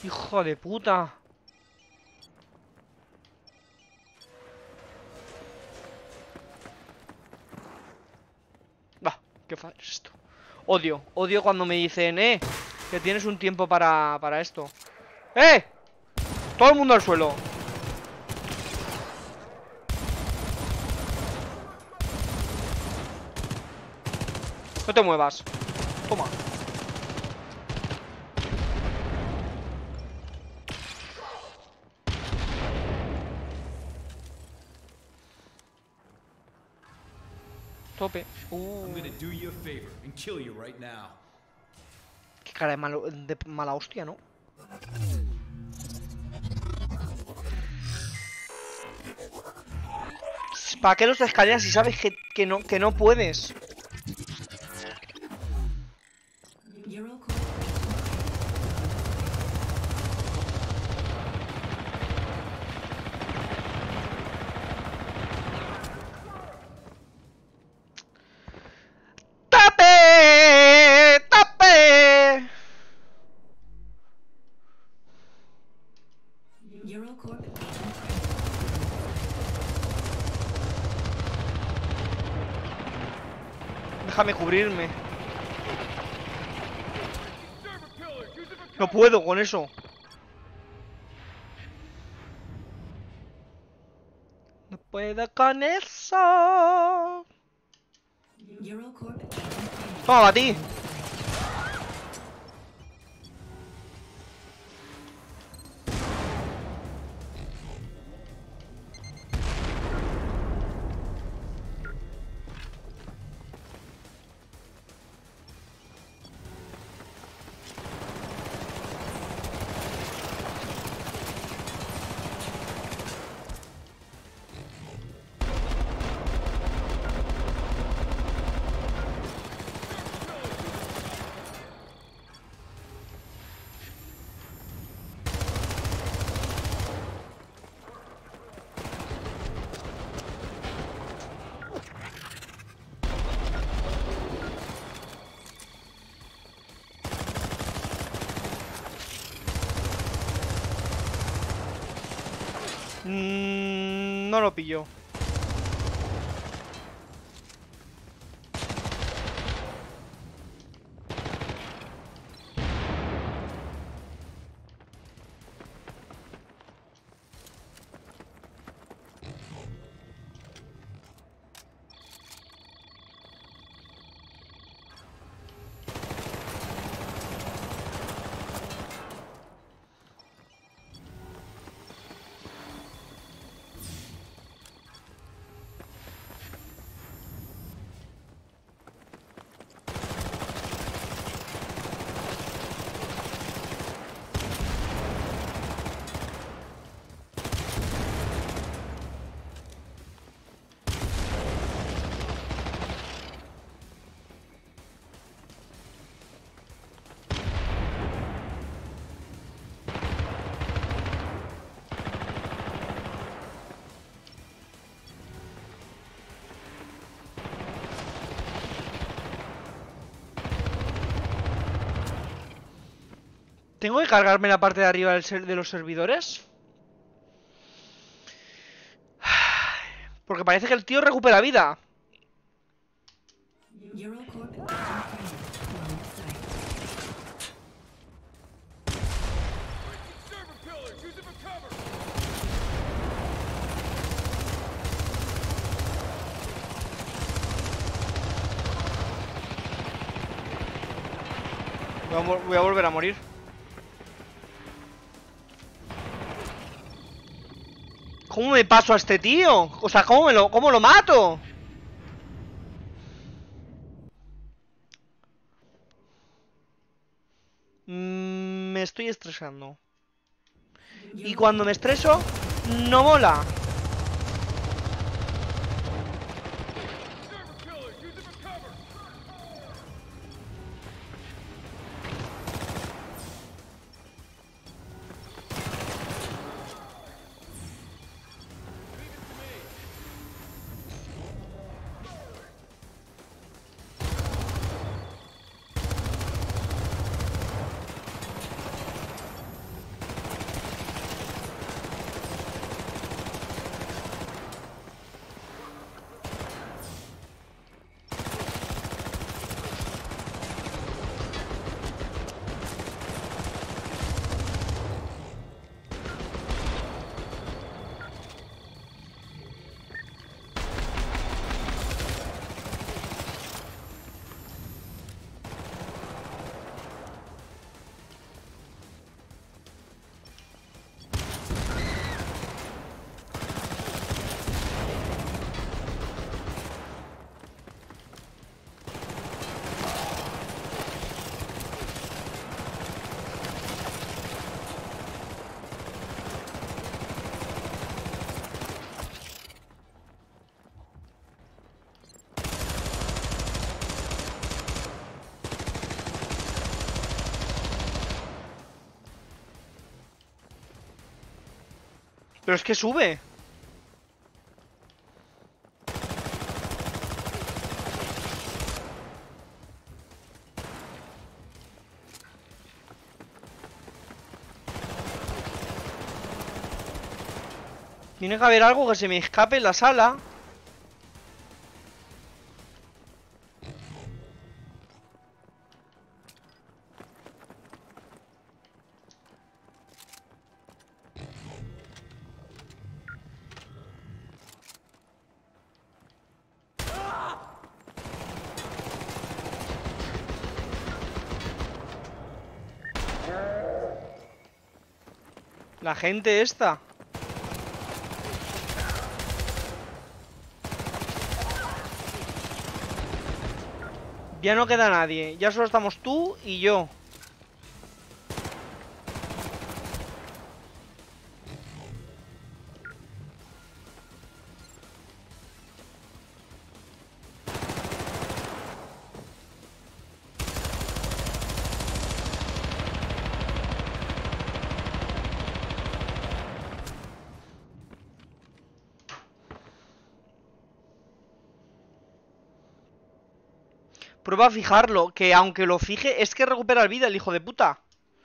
Hijo de puta. Va, qué fallo es esto. Odio, odio cuando me dicen, eh, que tienes un tiempo para, para esto. ¡Eh! Todo el mundo al suelo. No te muevas. Toma. Tope. Uh. I'm gonna do you a favor and kill you right now. Qué cara de, malo, de mala hostia, ¿no? ¿Para qué los escaleras si sabes que, que, no, que no puedes? ¡Tape! ¡Tape! Déjame cubrirme. No puedo con eso. No puedo con eso. Toma, a ti. Mm, no lo pillo. ¿Tengo que cargarme la parte de arriba del ser de los servidores? Porque parece que el tío recupera vida. Voy a, voy a volver a morir. ¿Cómo me paso a este tío? O sea, ¿cómo, me lo, cómo lo mato? Mm, me estoy estresando. Y cuando me estreso, no mola. Pero es que sube. Tiene que haber algo que se me escape en la sala. La gente esta. Ya no queda nadie. Ya solo estamos tú y yo. Prueba a fijarlo, que aunque lo fije, es que recupera el vida el hijo de puta.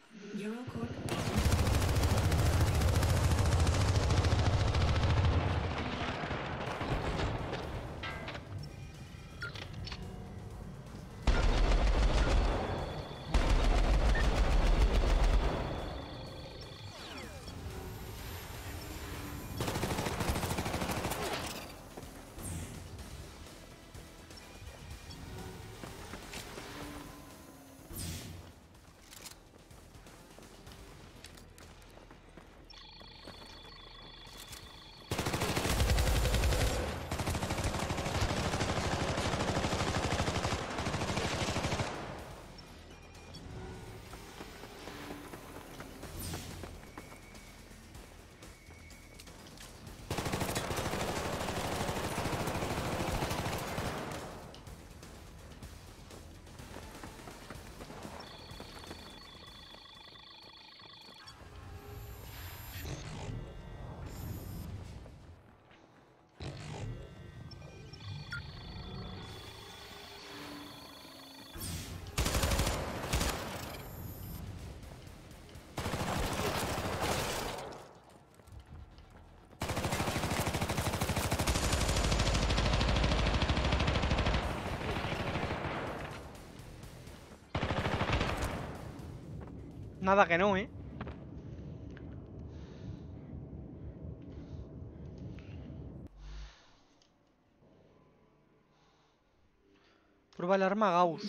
Nada que no, ¿eh? Prueba el arma Gauss.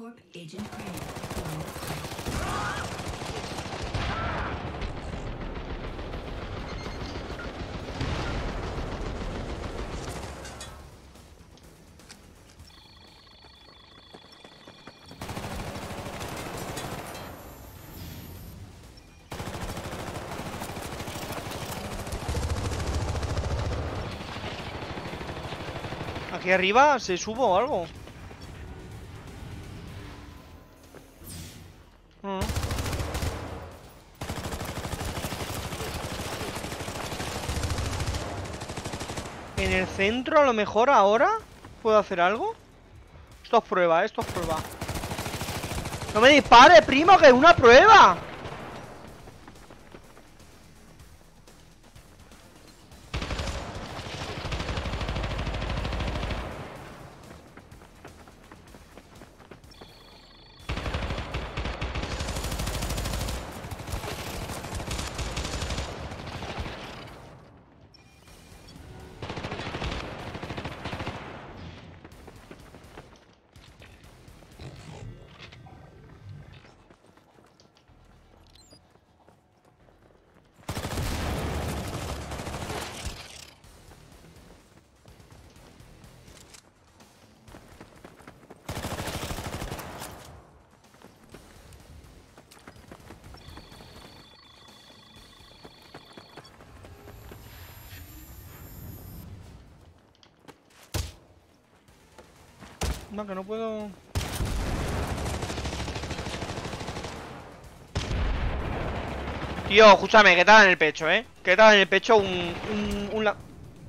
Aquí arriba se subo o algo. Mm. En el centro a lo mejor ahora puedo hacer algo. Esto es prueba, esto es prueba. No me dispare, primo, que es una prueba. No, que no puedo... Tío, escúchame, que te dan en el pecho, ¿eh? Que te dan en el pecho un... un, un la...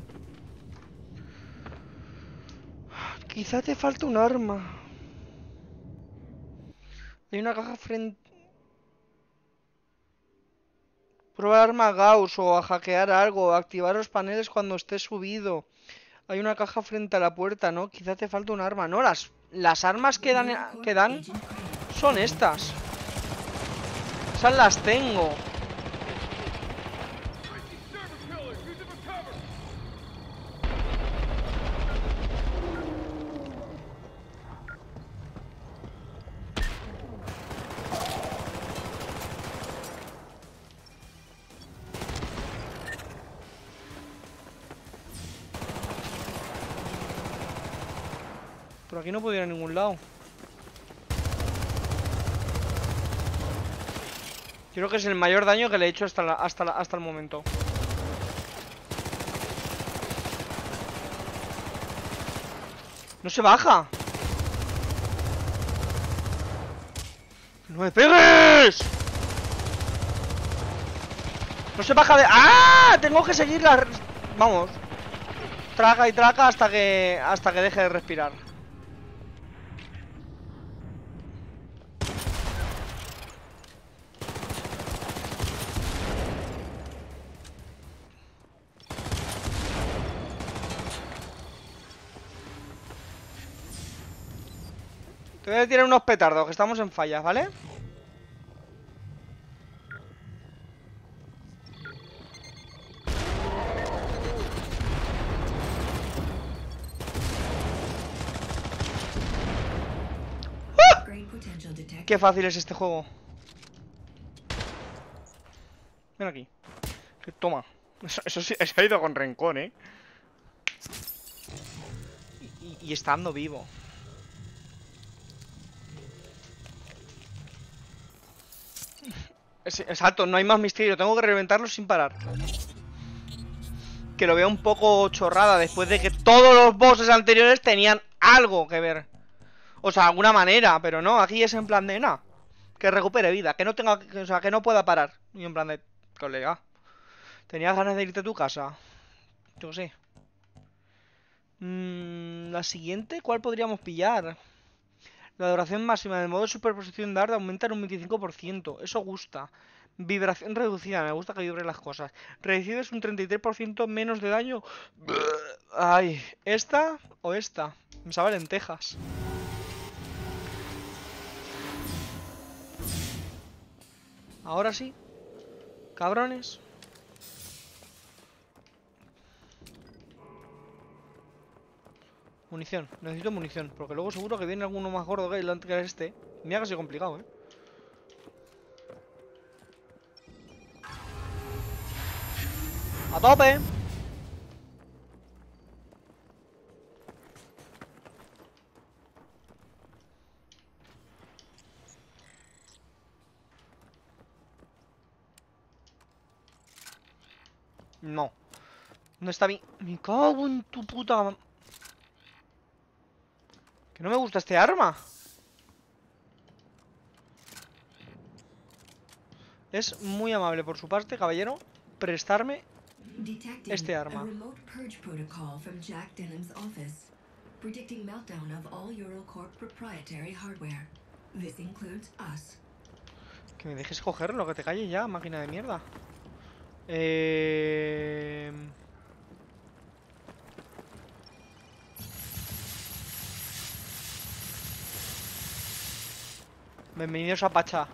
Quizá te falta un arma. Hay una caja frente... Probar arma a Gauss o a hackear algo. Activar los paneles cuando esté subido. Hay una caja frente a la puerta, ¿no? Quizá te falta un arma. No, las, las armas que dan, que dan son estas. Esas las tengo. Por aquí no puedo ir a ningún lado. Creo que es el mayor daño que le he hecho hasta, la, hasta, la, hasta el momento. ¡No se baja! ¡No me pegues! ¡No se baja de... ¡Ah! Tengo que seguir la... Vamos. Traga y traga hasta que... Hasta que deje de respirar. Te voy a tirar unos petardos, que estamos en fallas, ¿vale? ¡Ah! Qué fácil es este juego. Ven aquí. Toma. Eso, eso sí, eso ha ido con rencor, ¿eh? Y, y, y estando vivo. Exacto, no hay más misterio. Tengo que reventarlo sin parar. Que lo veo un poco chorrada después de que todos los bosses anteriores tenían algo que ver. O sea, alguna manera, pero no, aquí es en plan de nada. Que recupere vida, que no tenga, o sea, que no pueda parar. Y en plan de, colega, ¿tenías ganas de irte a tu casa? Yo qué sé. Mm, la siguiente, ¿cuál podríamos pillar? La duración máxima del modo de superposición de Dart aumenta en un veinticinco por ciento. Eso gusta. Vibración reducida. Me gusta que vibren las cosas. Recibes un treinta y tres por ciento menos de daño. Ay, ¿esta o esta? Me sabe lentejas. Ahora sí. Cabrones. Munición, necesito munición. Porque luego seguro que viene alguno más gordo que el este. Mira que ha sido complicado, eh. ¡A tope! No. ¿Dónde está mi...? Me cago en tu puta... Que no me gusta este arma. Es muy amable por su parte, caballero, prestarme este arma. Que me dejes cogerlo, que te calles ya, máquina de mierda. Eh... Bienvenidos a Pacha.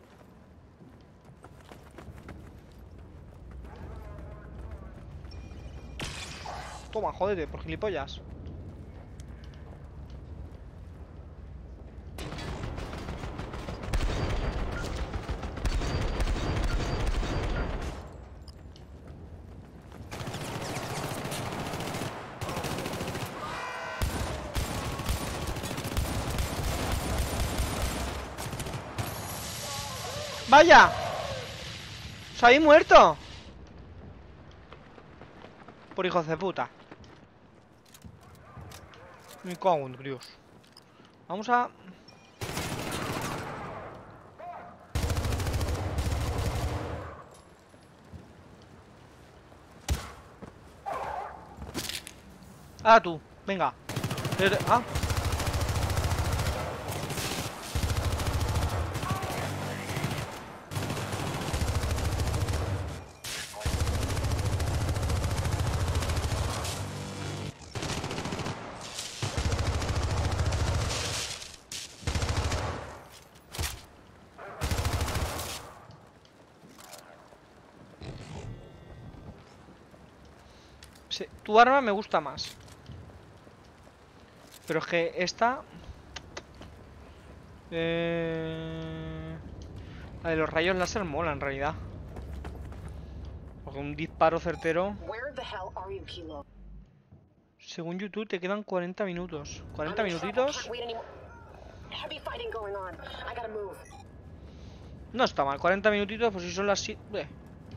Toma, jódete, por gilipollas. ¡Vaya! ¡Se habéis muerto! Por hijos de puta. Me cago en Dios. Vamos a... Ah, tú, venga. Ah. Sí, tu arma me gusta más. Pero es que esta... Eh... La de los rayos láser mola en realidad. Porque un disparo certero... Según YouTube te quedan cuarenta minutos. ¿cuarenta minutitos? No está mal, cuarenta minutitos, pues si son las siete...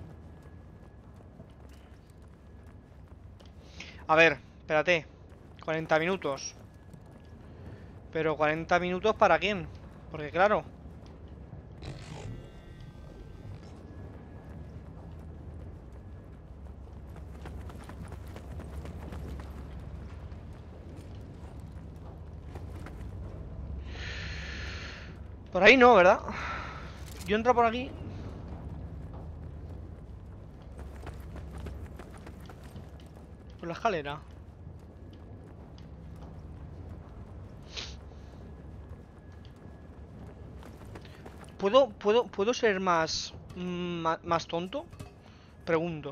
A ver, espérate. cuarenta minutos. Pero cuarenta minutos ¿para quién? Porque claro... Por ahí no, ¿verdad? Yo entro por aquí. Por la escalera. ¿Puedo, puedo, puedo ser más, más, más tonto? Pregunto.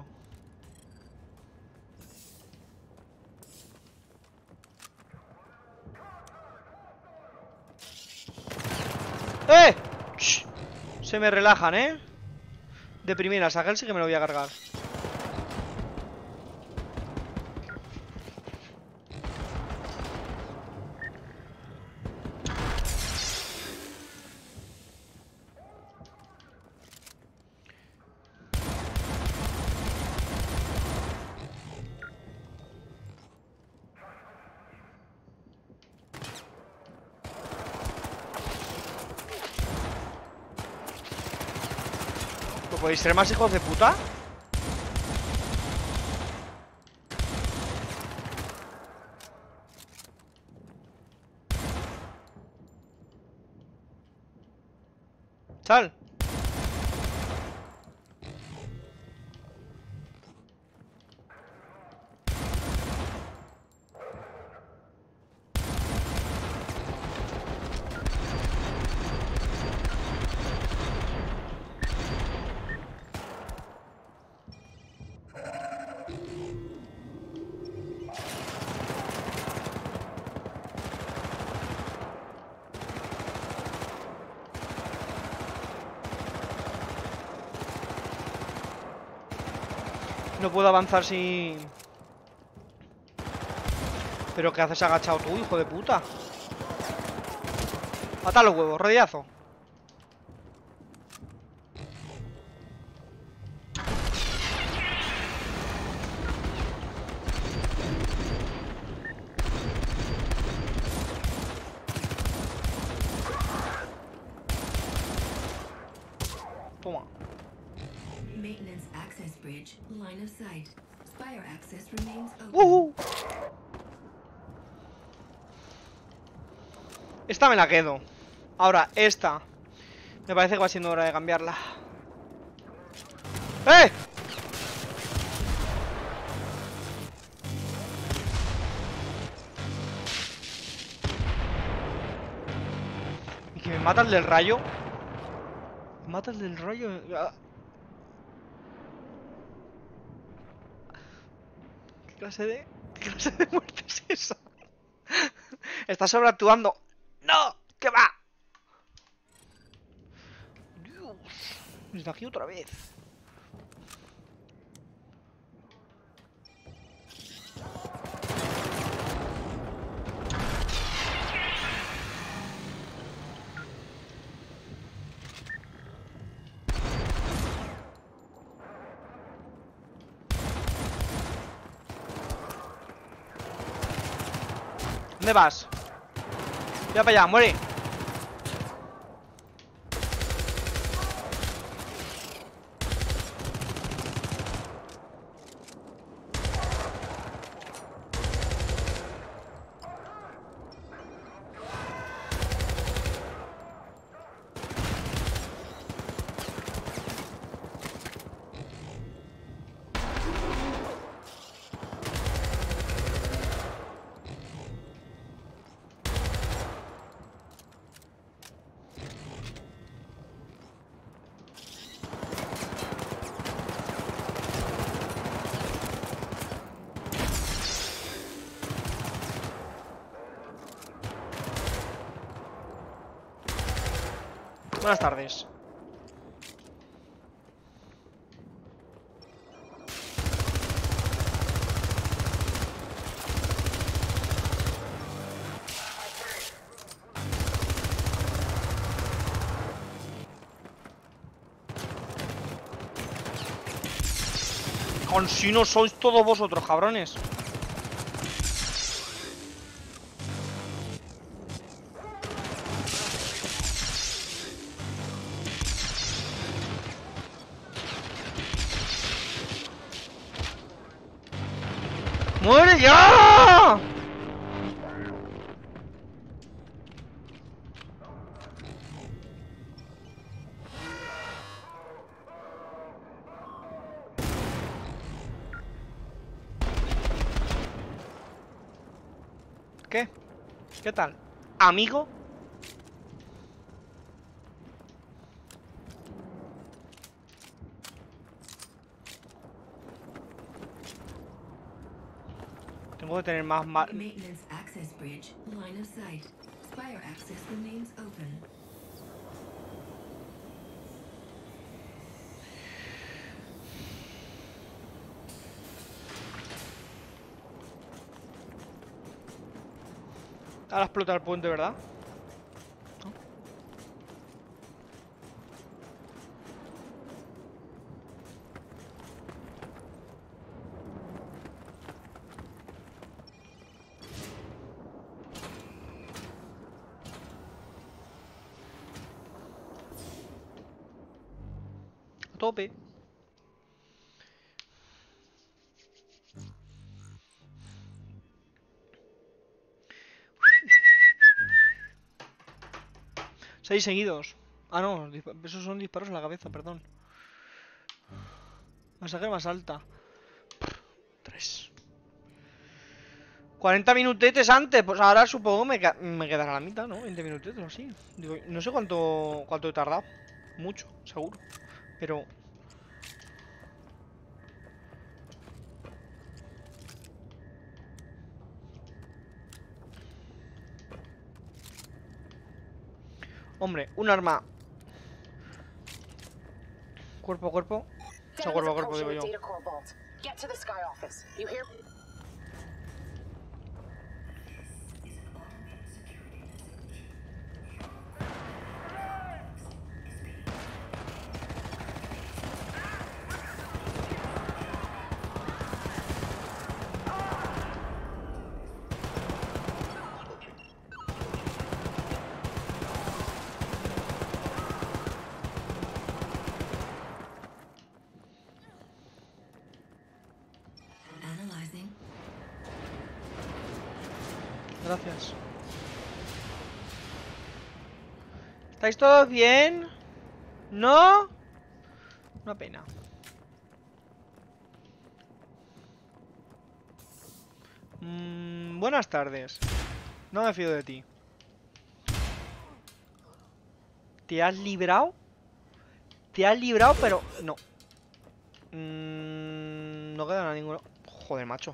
¡Eh! ¡Shh! Se me relajan, ¿eh? De primeras, a aquel sí que me lo voy a cargar. ¿Podéis ser más hijos de puta? ¡Sal! No puedo avanzar si... ¿Pero qué haces agachado tú, hijo de puta? Mata los huevos, rodillazo. Toma. Maintenance access bridge, line of sight. Spire access remains open. Uh -huh. Esta me la quedo. Ahora, esta. Me parece que va siendo hora de cambiarla. ¡Eh! ¿Y que me mata el del rayo? ¿Me mata el del rayo? ¿Qué clase de... ¿Qué clase de muerte es esa? Está sobreactuando. ¡No! ¿Qué va? Dios. Desde aquí otra vez. ¿Dónde vas? Ya para allá, muere. Buenas tardes. Con si no sois todos vosotros, cabrones. ¡Muere ya! ¿Qué? ¿Qué tal? ¿Amigo? Tengo que tener más mal. Maintenance access bridge, line of sight. Spire access remains open. Ahora explota el puente, ¿verdad? ¿No? A tope. Seis seguidos. Ah, no, esos son disparos en la cabeza, perdón. Masacre más alta. Tres. cuarenta minutetes antes, pues ahora supongo me, me quedará la mitad, ¿no? veinte minutetes o así. Digo, no sé cuánto, cuánto he tardado. Mucho, seguro. Pero... Hombre, un arma cuerpo a cuerpo. O sea, cuerpo a cuerpo, digo yo. Gracias. ¿Estáis todos bien? ¿No? Una pena. Mm, buenas tardes. No me fío de ti. ¿Te has librado? Te has librado, pero no. Mm, no queda nada ninguno. Joder, macho.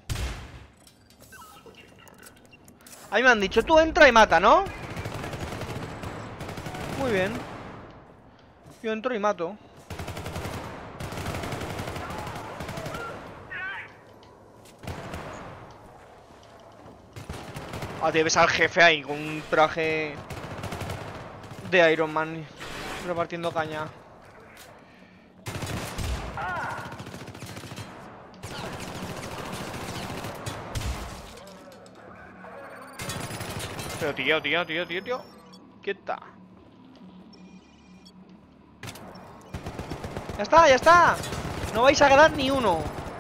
Ahí me han dicho, tú entra y mata, ¿no? Muy bien. Yo entro y mato. Ah, debes al jefe ahí con un traje de Iron Man repartiendo caña. Pero tío, tío, tío, tío, tío. Quieta. Ya está, ya está. No vais a quedar ni uno.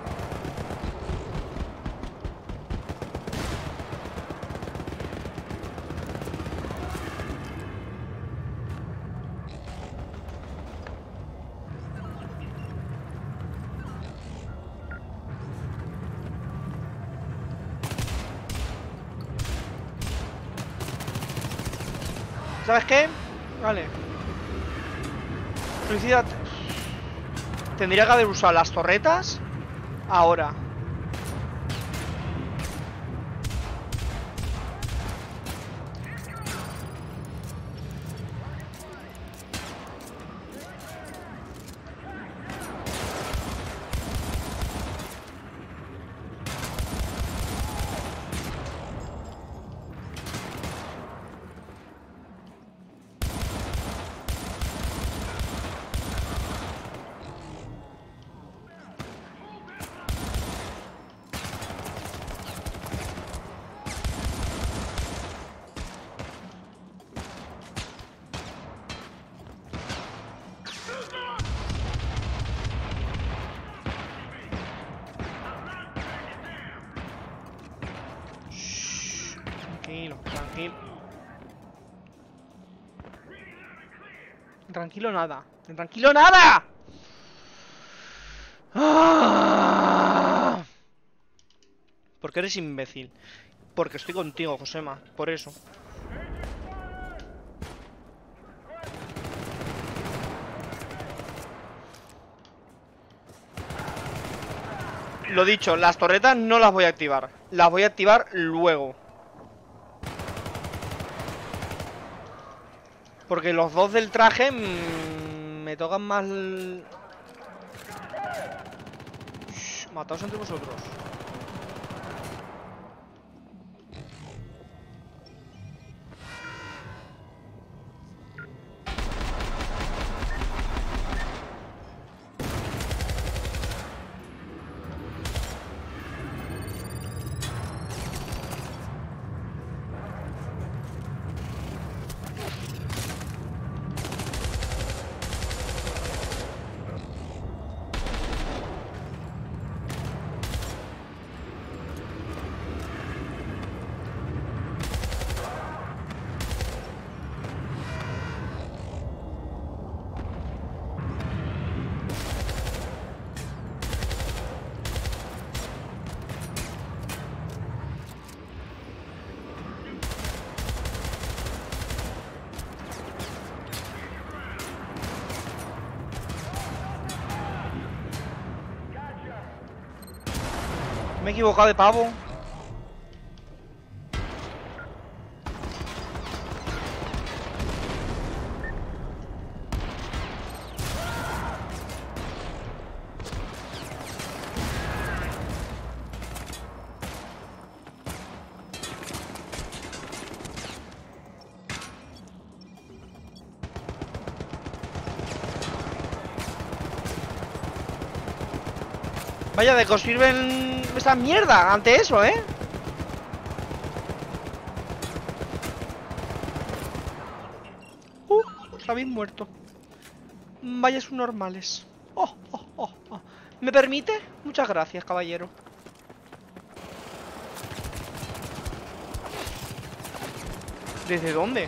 ¿Sabes qué? Vale. Suicídate. Tendría que haber usado las torretas ahora. Tranquilo nada. Tranquilo nada. ¡Ah! Porque eres imbécil. Porque estoy contigo, Josema. Por eso. Lo dicho, las torretas no las voy a activar. Las voy a activar luego. Porque los dos del traje mmm, me tocan más... Shh, mataos entre vosotros. Me he equivocado de pavo. Vaya, de que os sirven esta mierda ante eso, ¿eh? Uh, os habéis muerto. Vaya subnormales. Oh, oh, oh, oh. ¿Me permite? Muchas gracias, caballero. ¿Desde dónde?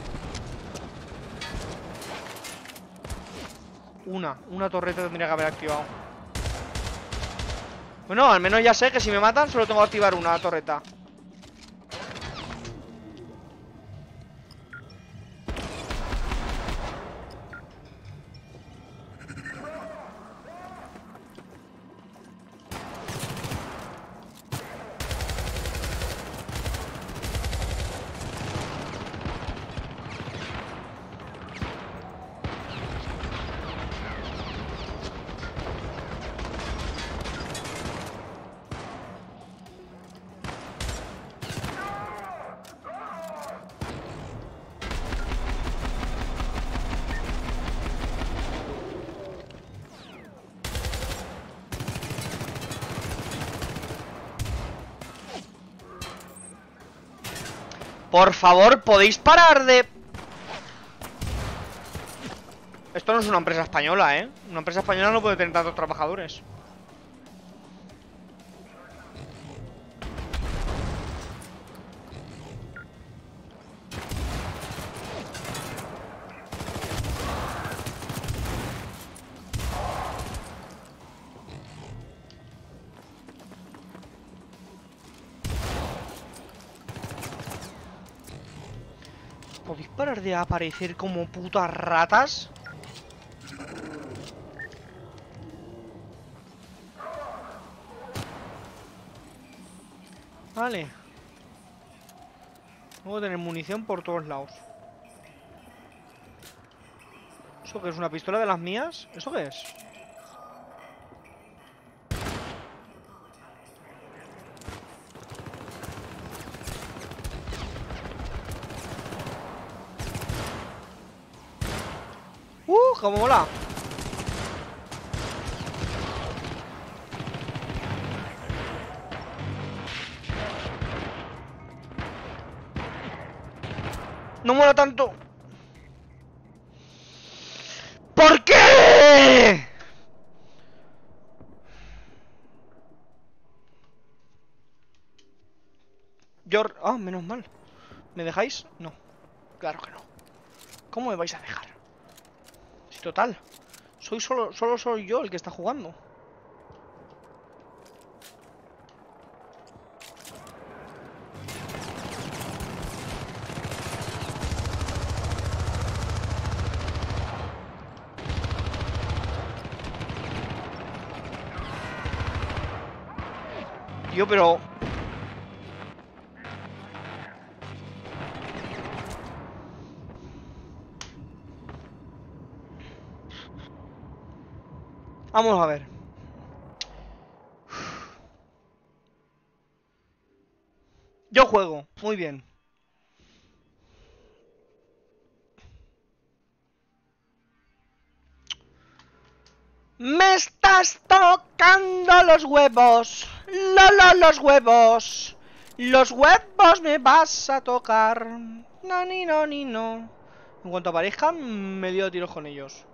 Una, una torreta tendría que haber activado. Bueno, al menos ya sé que si me matan solo tengo que activar una torreta. Por favor, ¿podéis parar de...? Esto no es una empresa española, ¿eh? Una empresa española no puede tener tantos trabajadores. ¿Podéis parar de aparecer como putas ratas? Vale. Tengo que tener munición por todos lados. ¿Eso qué es? ¿Una pistola de las mías? ¿Eso qué es? ¡Uh! ¡Cómo mola! No mola tanto. ¿Por qué? Yo... Ah, menos mal. ¿Me dejáis? No. Claro que no. ¿Cómo me vais a dejar? Si Total. Soy solo, solo soy yo el que está jugando. Tío, pero... Vamos a ver. Yo juego, muy bien. Me estás tocando los huevos. Lolo, los huevos. Los huevos me vas a tocar. No, ni no, ni no. En cuanto aparezcan, me dio tiros con ellos.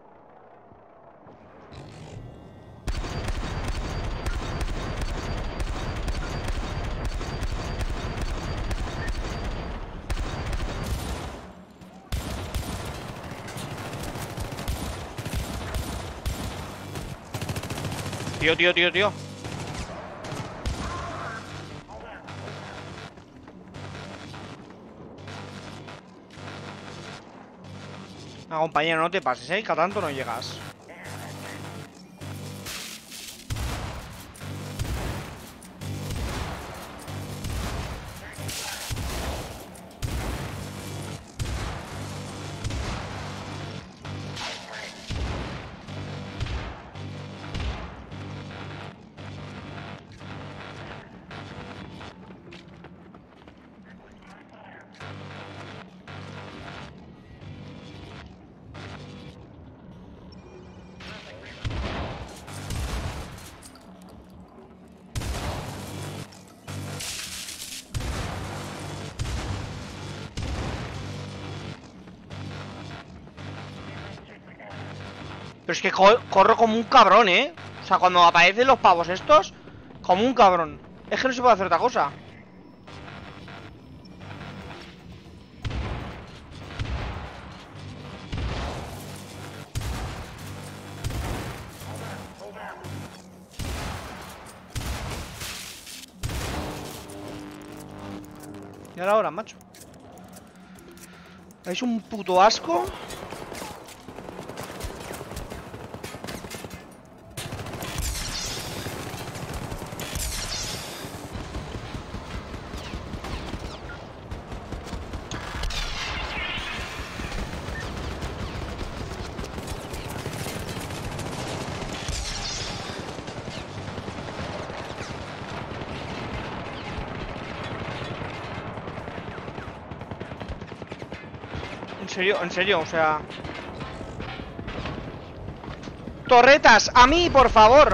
Tío, tío, tío, tío. Ah, compañero, no te pases, ¿eh? Que a tanto no llegas. Pero es que co corro como un cabrón, ¿eh? O sea, cuando aparecen los pavos estos, como un cabrón. Es que no se puede hacer otra cosa. Y ahora, ahora, macho. Es un puto asco. En serio, en serio, o sea... ¡Torretas! ¡A mí, por favor!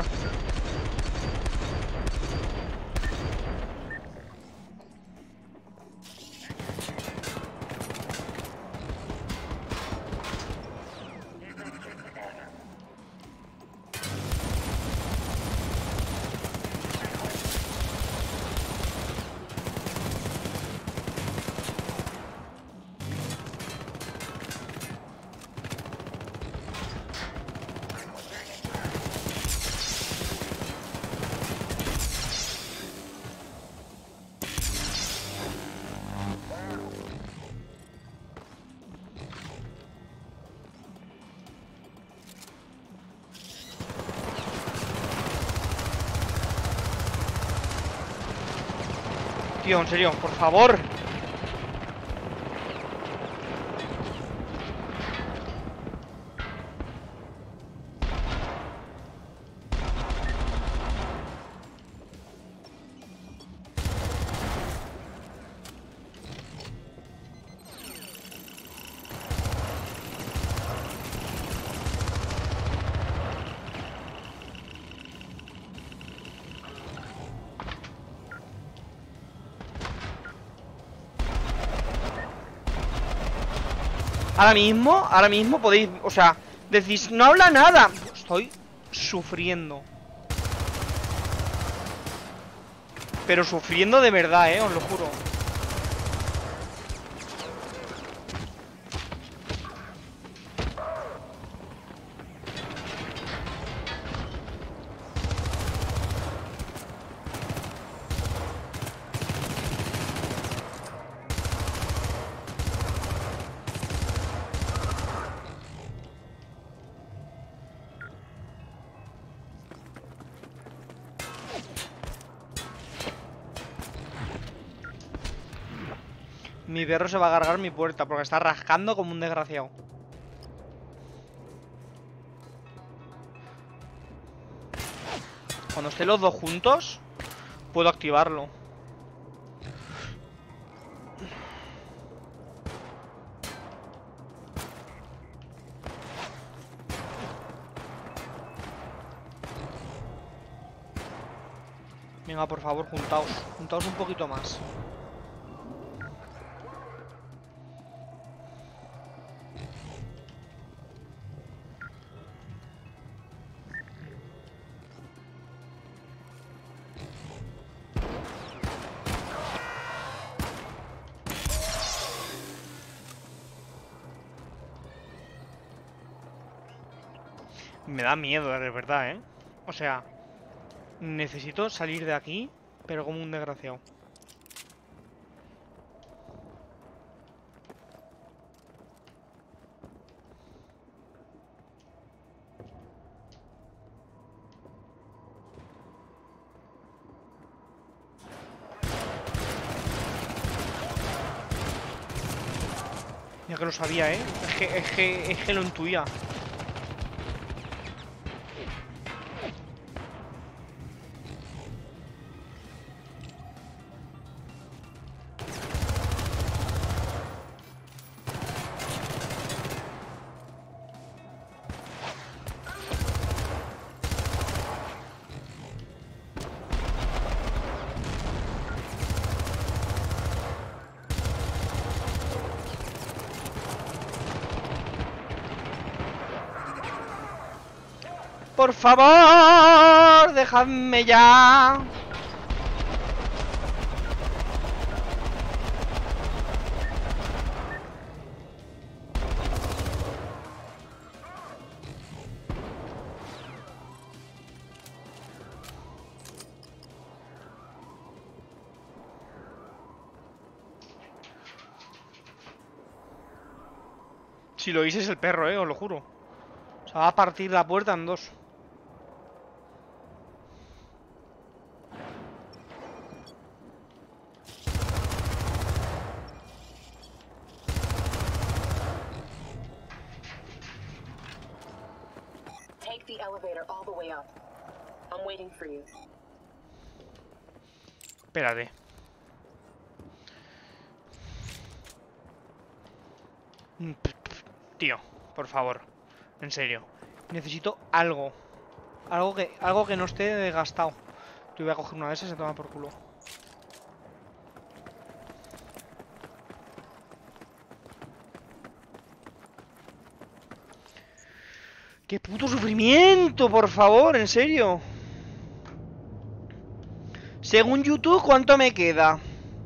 Tío, en serio, por favor. Ahora mismo, ahora mismo podéis, o sea, decís, no habla nada. Estoy sufriendo. Pero sufriendo de verdad, eh, os lo juro. Mi perro se va a cargar mi puerta porque está rascando como un desgraciado. Cuando estén los dos juntos, puedo activarlo. Venga, por favor, juntaos. Juntaos un poquito más. Me da miedo, de verdad, ¿eh? O sea, necesito salir de aquí, pero como un desgraciado. Ya que lo sabía, ¿eh? Es que, es que, es que lo intuía. Por favor, dejadme ya. Si lo oís es el perro, eh, os lo juro. O sea, va a partir la puerta en dos. Take the elevator all the way up. I'm waiting for you. Espérate. Mm, p- p- Tío, por favor. En serio. Necesito algo. Algo que, algo que no esté desgastado. Yo voy a coger una de esas y se toma por culo. ¡Qué puto sufrimiento, por favor! En serio. Según YouTube, ¿cuánto me queda?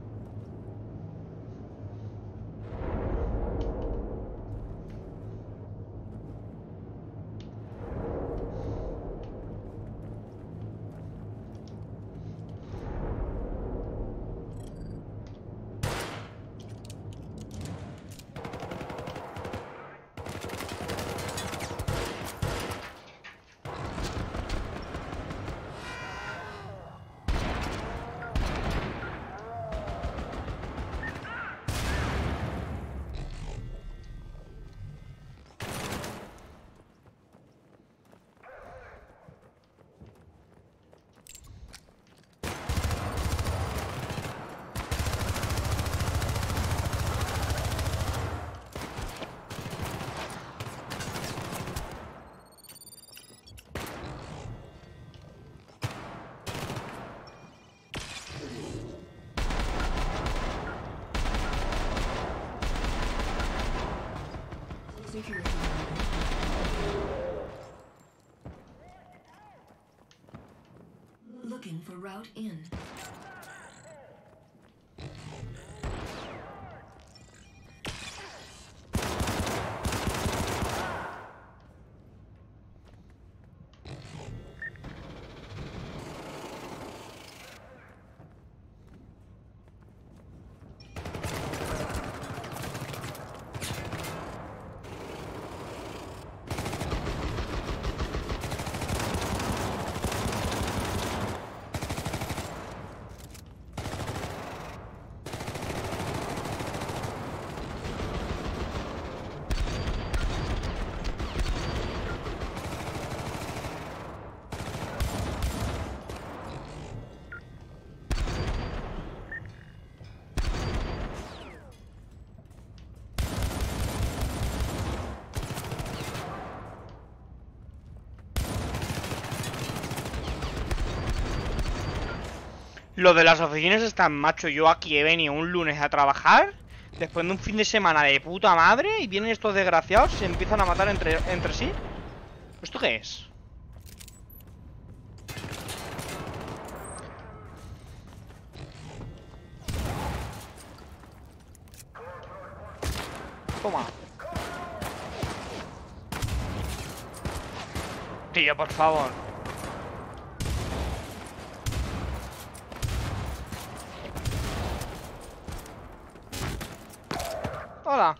Security. Looking for route in. Lo de las oficinas están, macho. Yo aquí he venido un lunes a trabajar, después de un fin de semana de puta madre, y vienen estos desgraciados y se empiezan a matar entre, entre sí. ¿Esto qué es? Toma. Tío, por favor. Hola.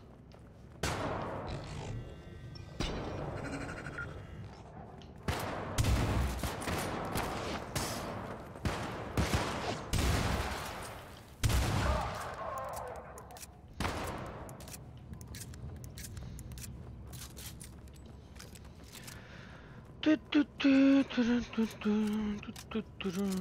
Tu, tu, tu, tu, tu, tu, tu, tu, tu.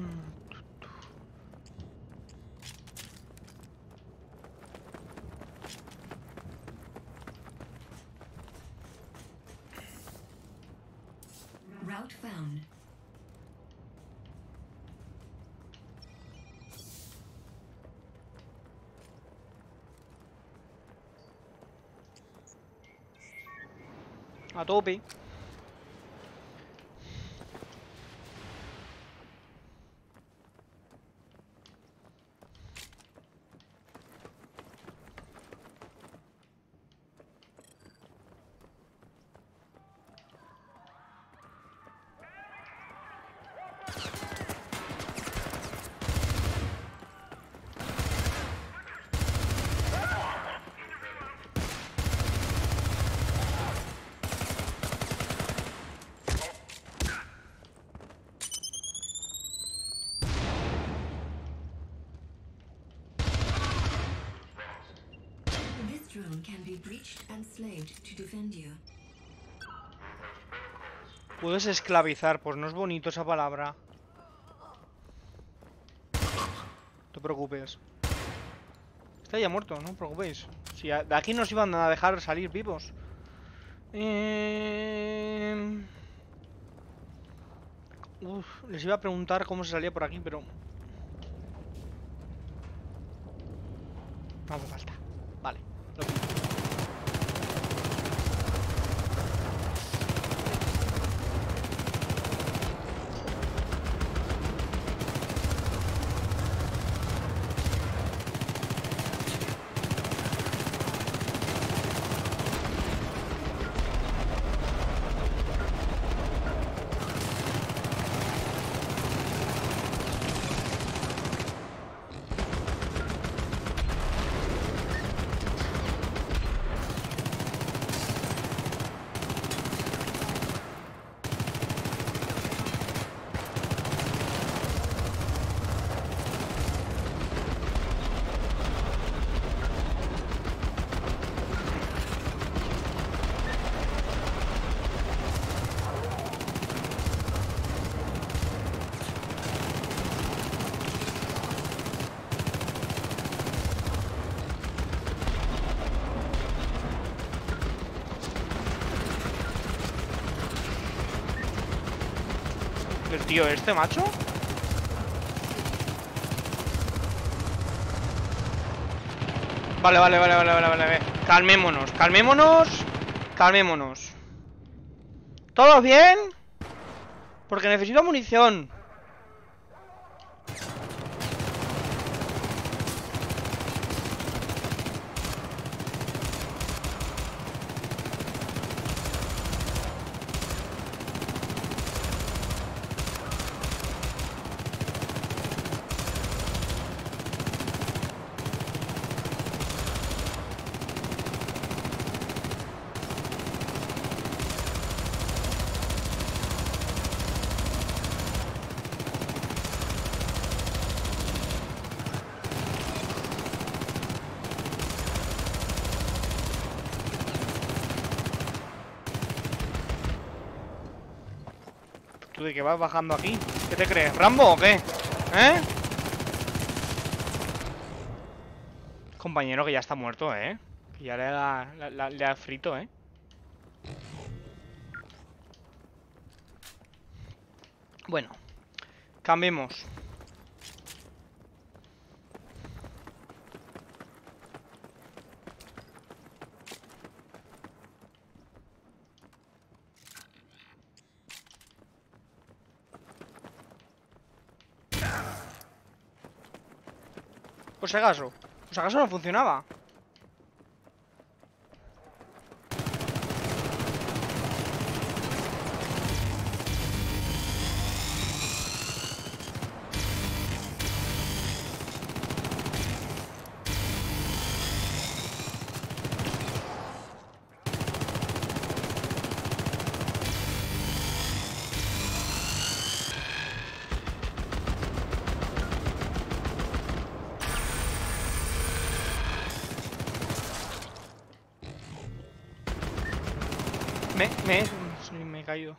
Route found. A tope. This drone can be breached and slaved to defend you. Puedes esclavizar, pues no es bonito esa palabra. No te preocupes. Está ya muerto, no os preocupéis. Si de aquí nos iban a dejar salir vivos. Eh... Uf, les iba a preguntar cómo se salía por aquí, pero... no hace falta. Vale. Lo... El tío este, macho. Vale, vale, vale, vale, vale, vale. Calmémonos, calmémonos. Calmémonos. ¿Todos bien? Porque necesito munición. ¿Tú de qué vas bajando aquí? ¿Qué te crees? ¿Rambo o qué? ¿Eh? Compañero que ya está muerto, ¿eh? Que ya le ha, la, la, le ha frito, ¿eh? Bueno. Cambiemos. Por si acaso. Por si acaso no funcionaba. Me, me, sí, me he caído.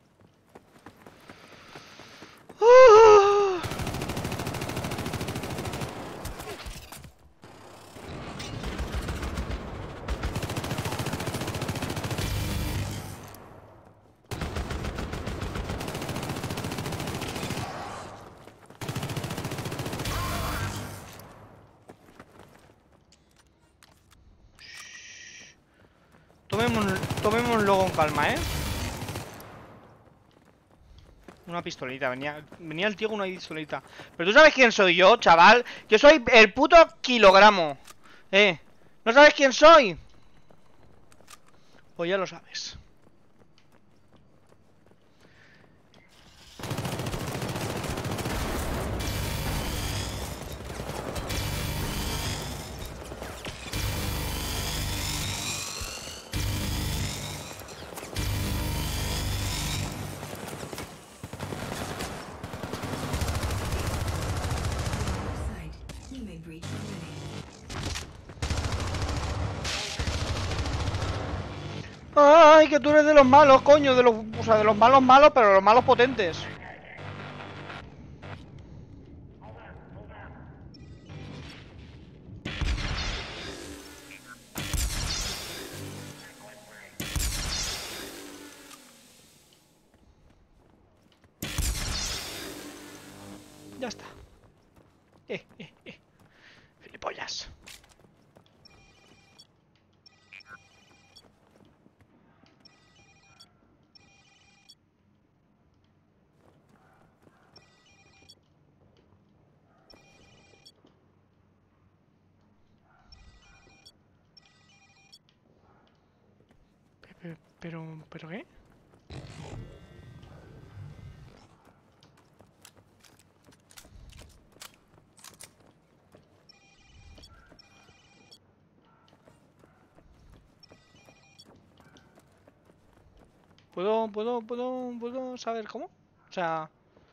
Tomemos, tomémoslo con calma, ¿eh? Una pistolita, venía, venía el tío con una pistolita. Pero tú sabes quién soy yo, chaval. Yo soy el puto kilogramo. Eh, ¿no sabes quién soy? Pues ya lo sabes. Ay, que tú eres de los malos, coño, de los, o sea, de los malos malos, pero los malos potentes. Ya está. Eh, eh, eh. Gilipollas. Pero, pero, ¿pero qué? ¿Puedo, puedo, puedo, puedo saber cómo? O sea...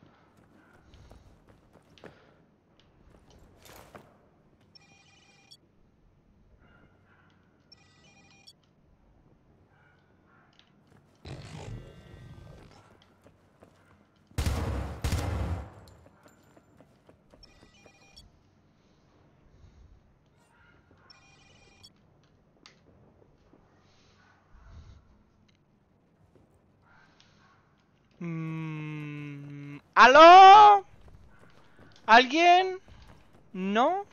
Mm, ¿aló? ¿Alguien? ¿No?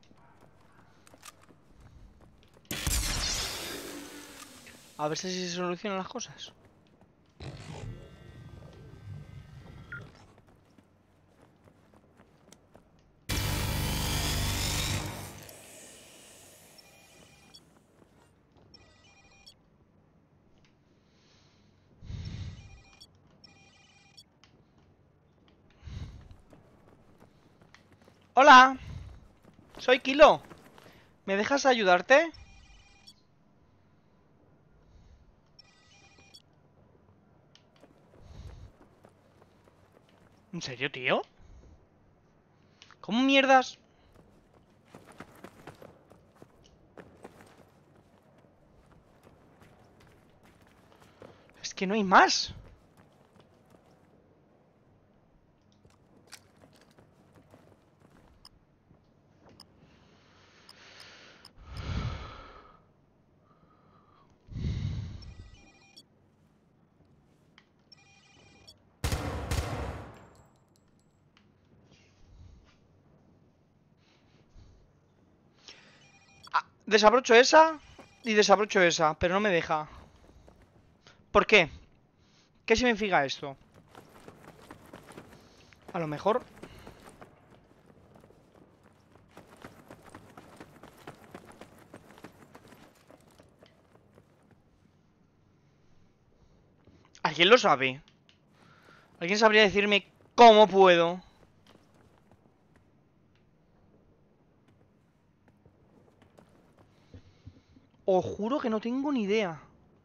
A ver si se solucionan las cosas. Hola, soy Kilo. ¿Me dejas ayudarte? ¿En serio, tío? ¿Cómo mierdas? Es que no hay más. Desabrocho esa y desabrocho esa, pero no me deja. ¿Por qué? ¿Qué significa esto? A lo mejor... ¿Alguien lo sabe? ¿Alguien sabría decirme cómo puedo? Os juro que no tengo ni idea.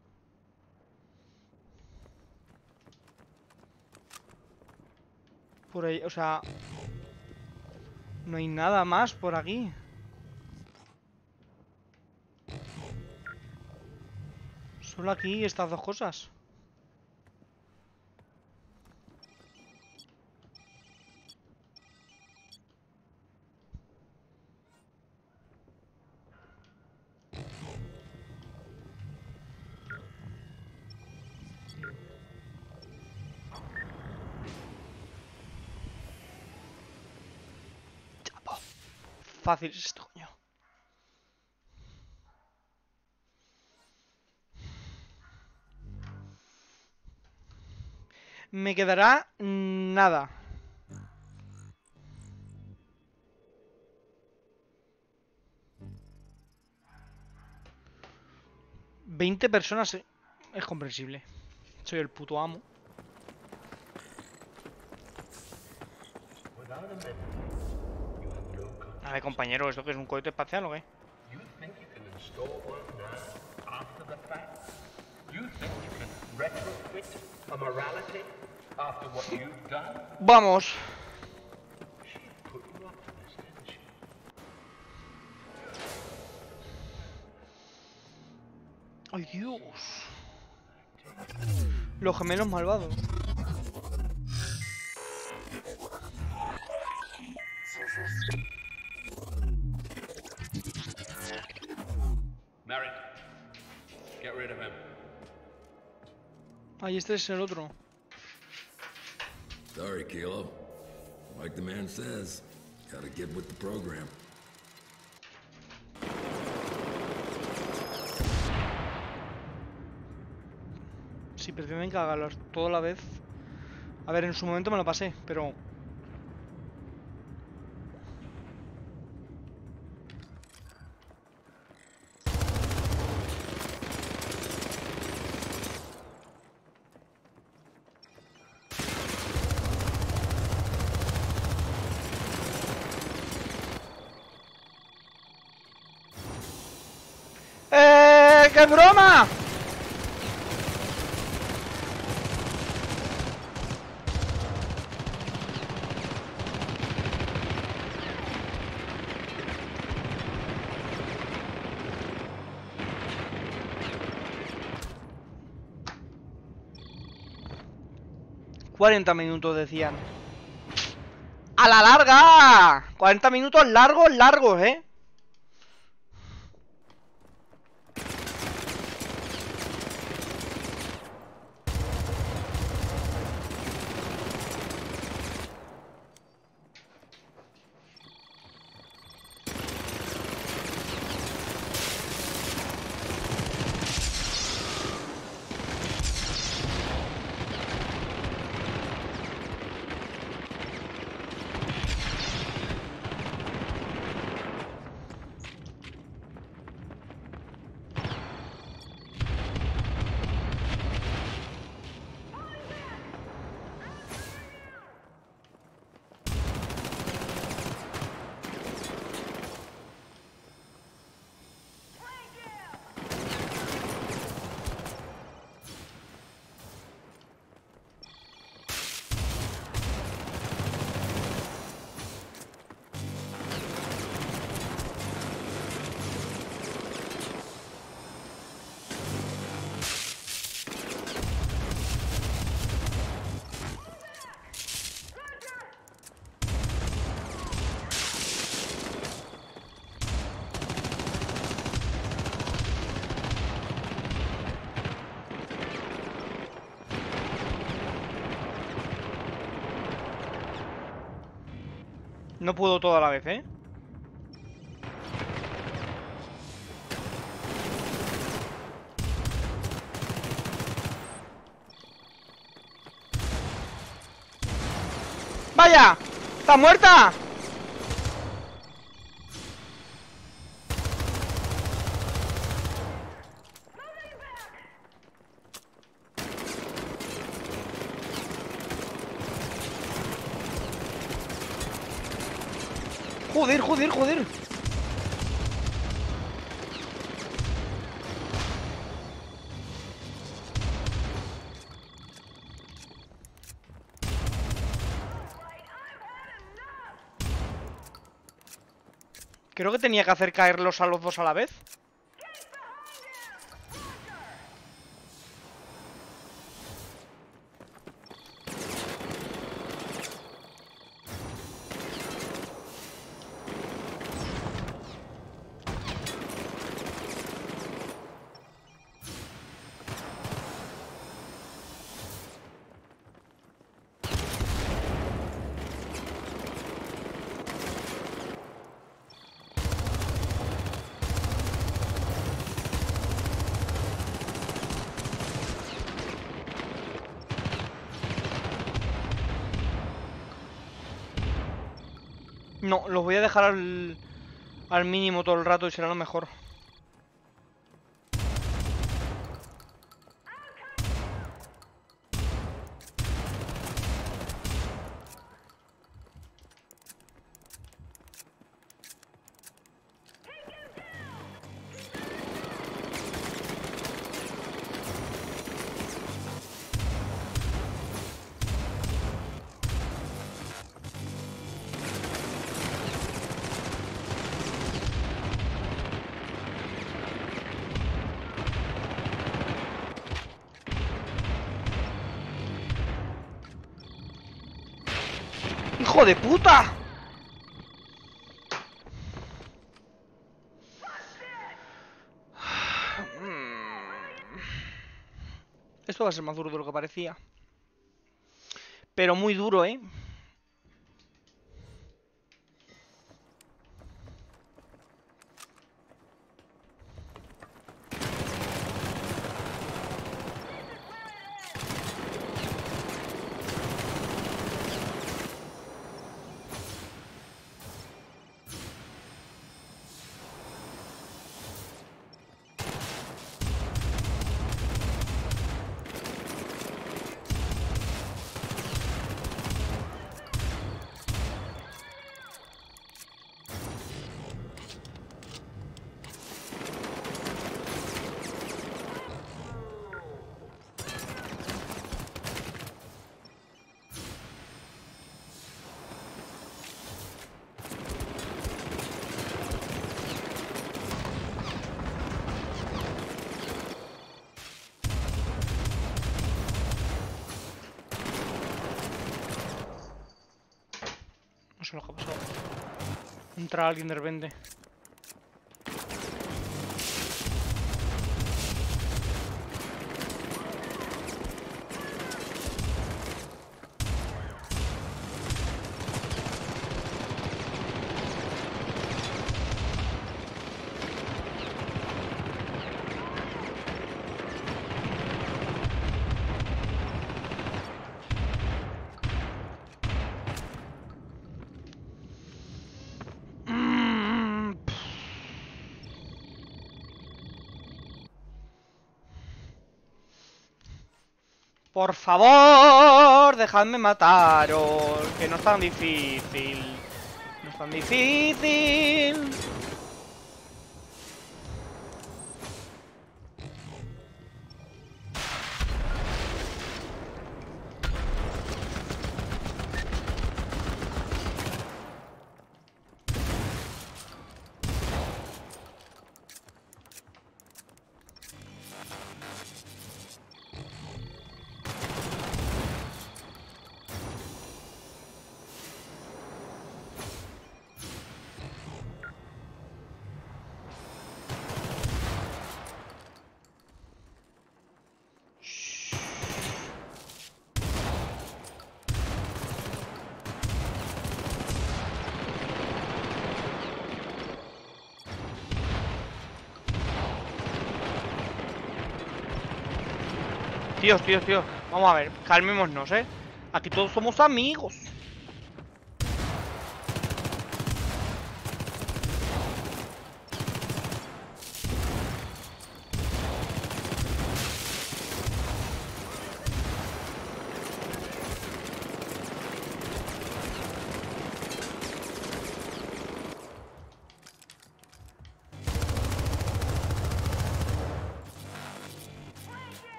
Por ahí, o sea... No hay nada más por aquí. Solo aquí estas dos cosas. Fácil es esto, coño. Me quedará nada. veinte personas eh. Es comprensible. Soy el puto amo. A ver, compañero, ¿esto qué es un cohete espacial o qué? Vamos. Ay, Dios. Los gemelos malvados. Merrick, get rid of him. Ay, este es el otro. Sorry, Kilo. Like the man says, gotta get with the program. Si pretenden que haga todo a la vez. A ver, en su momento me lo pasé, pero... ¡Eh! ¡Qué broma! cuarenta minutos decían. ¡A la larga! cuarenta minutos largos, largos, ¿eh? No puedo todo a la vez, ¿eh? ¡Vaya! ¡Está muerta! Joder, joder, joder. Creo que tenía que hacer caerlos a los dos a la vez. No, los voy a dejar al, al mínimo todo el rato y será lo mejor. ¡Hijo de puta! Esto va a ser más duro de lo que parecía. Pero muy duro, ¿eh? No sé lo que ha pasado. Entra alguien de repente. Por favor, dejadme mataros, que no es tan difícil. No es tan difícil. Tíos, tíos, tíos. Vamos a ver, calmémonos, ¿eh? Aquí todos somos amigos.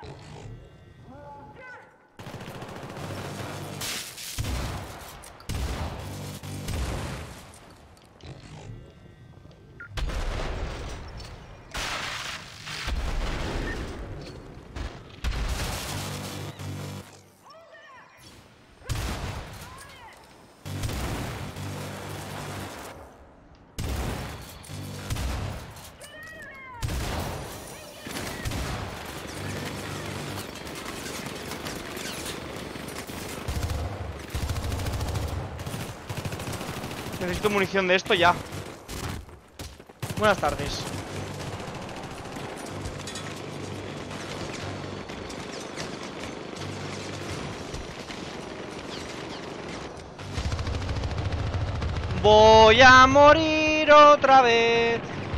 Necesito munición de esto ya. Buenas tardes. Voy a morir otra vez.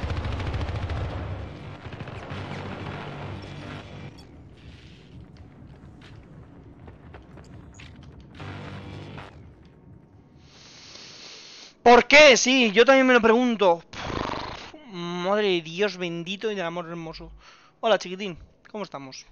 ¿Por qué? Sí, yo también me lo pregunto. Madre de Dios bendito y del amor hermoso. Hola, chiquitín. ¿Cómo estamos?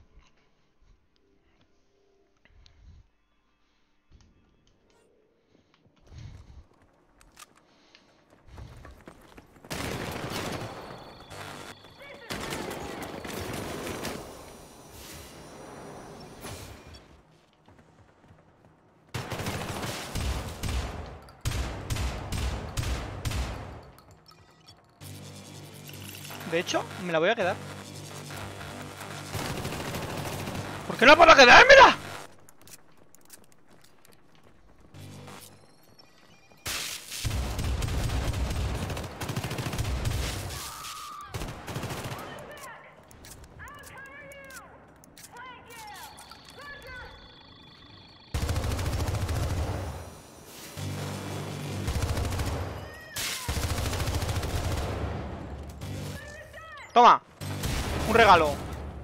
De hecho, me la voy a quedar. ¿Por qué no puedo quedármela? Toma, un regalo.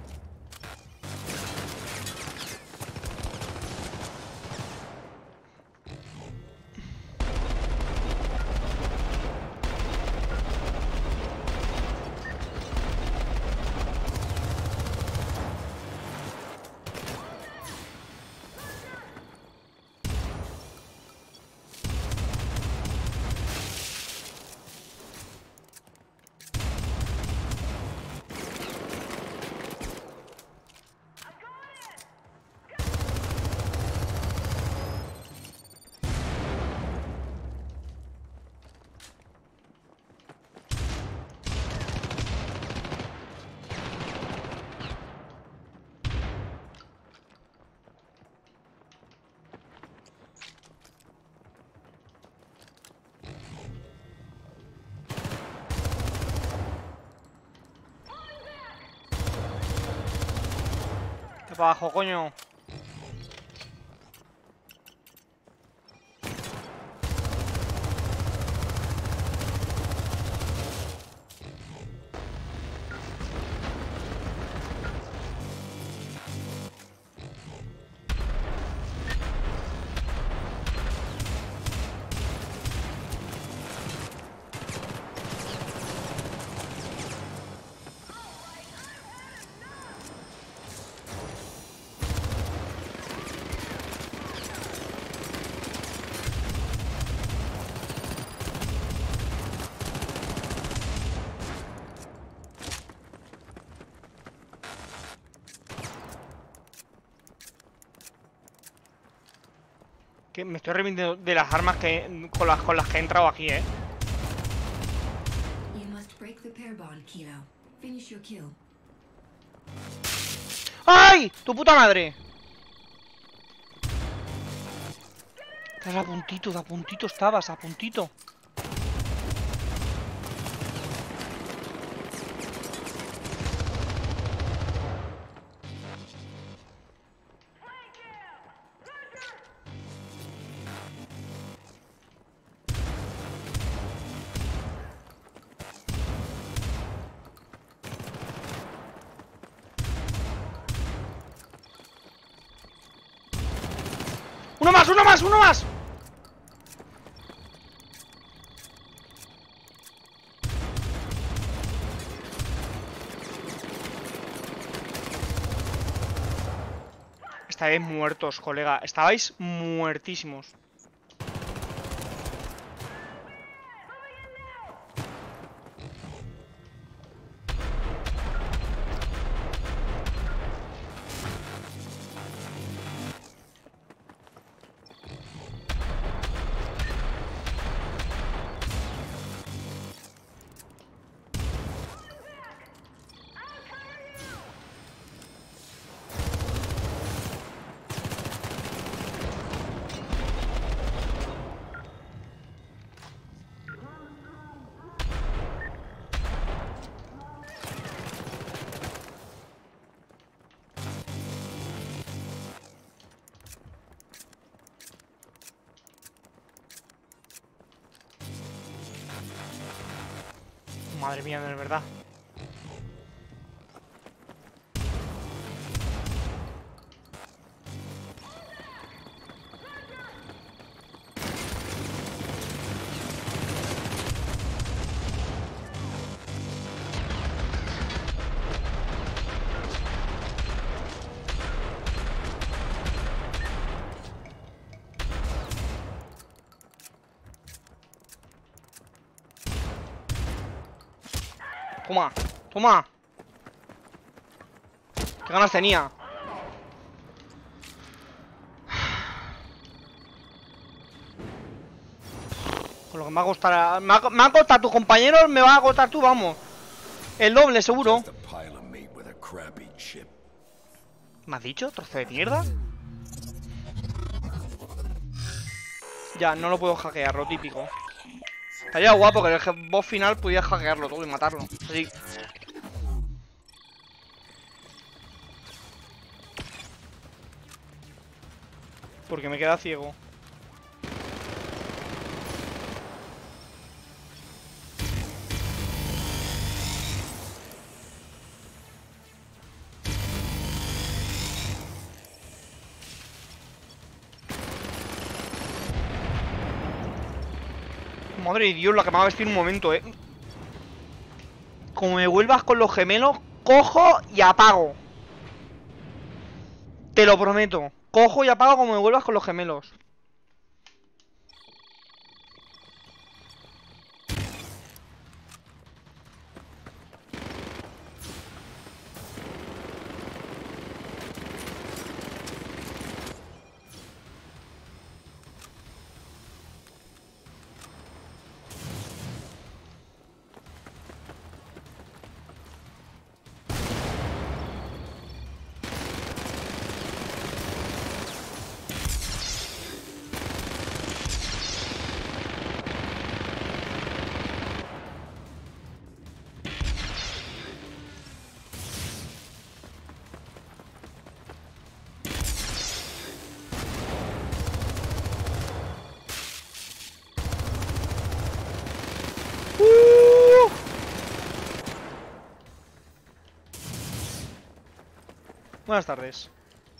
Para abajo, coño. Que me estoy arrepintiendo de las armas que con las, con las que he entrado aquí, eh. ¡Ay! ¡Tu puta madre! Estás a puntito, a puntito estabas, a puntito. ¡Uno más, uno más, uno más! Estabais muertos, colega. Estabais muertísimos. Madre mía, de verdad. Toma, toma. ¿Qué ganas tenía? Con lo que me va a costar... Me va, me va a costar tus compañeros, me va a costar tú, vamos. El doble, seguro. ¿Me has dicho? ¿Trozo de mierda? Ya, no lo puedo hackear, lo típico. Estaría guapo que el boss final pudiera hackearlo todo y matarlo. Así. Porque me queda ciego. Madre de Dios, la que me va a vestir un momento, eh. Como me vuelvas con los gemelos, cojo y apago. Te lo prometo. Cojo y apago como me vuelvas con los gemelos. Buenas tardes.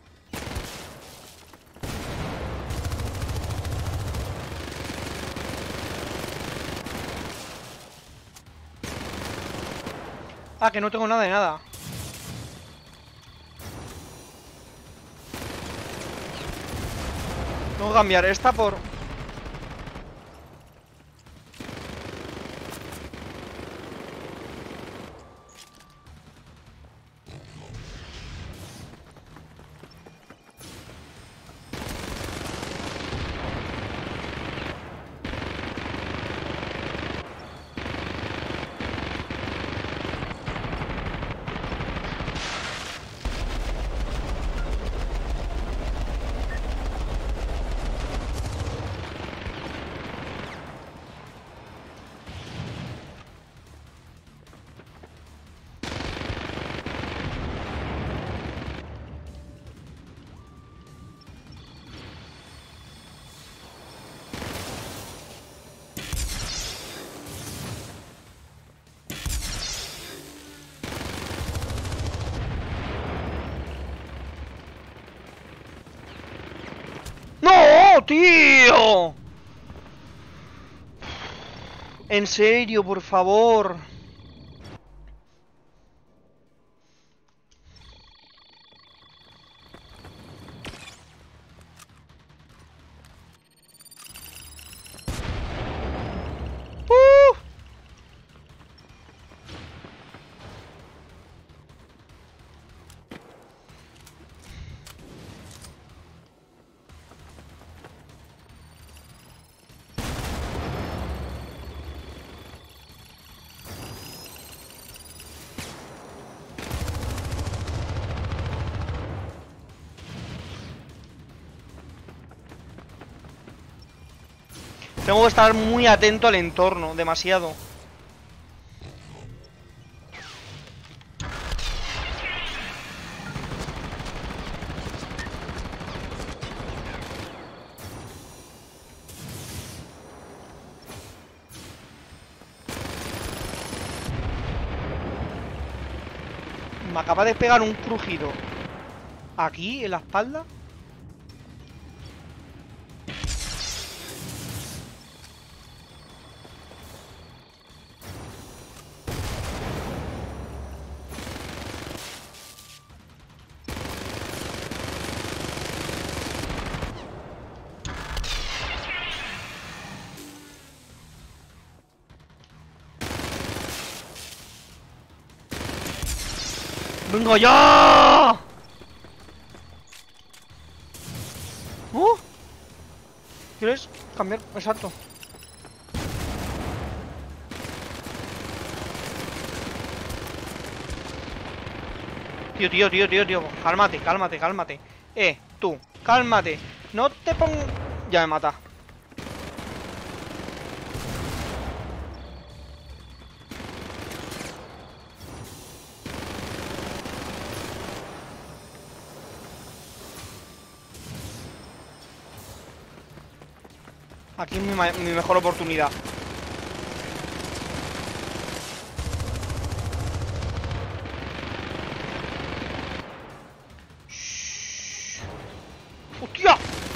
Ah, que no tengo nada de nada. Tengo que cambiar esta por... ¡No, tío! En serio, por favor. Tengo que estar muy atento al entorno, demasiado. Me acaba de pegar un crujido aquí, en la espalda. ¡Venga ya! ¡Oh! ¿Quieres cambiar? Exacto. Tío, tío, tío, tío, tío. Cálmate, cálmate, cálmate. Eh, tú, cálmate. No te pongo... Ya me mata. Aquí es mi, mi mejor oportunidad. Shhh. ¡Hostia!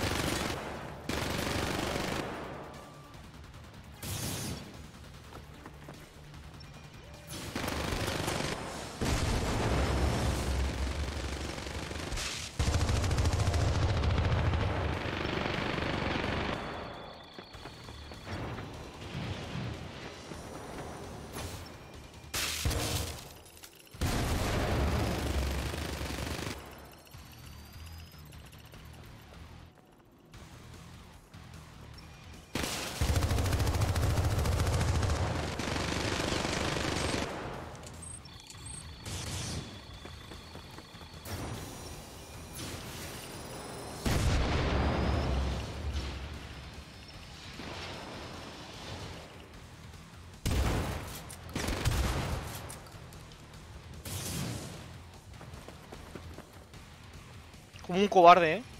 Como un cobarde, ¿eh?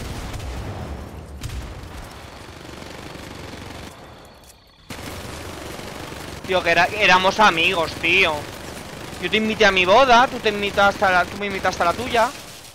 Tío, que era, éramos amigos, tío. Yo te invité a mi boda, tú te invitaste a la, tú me invitaste a la tuya.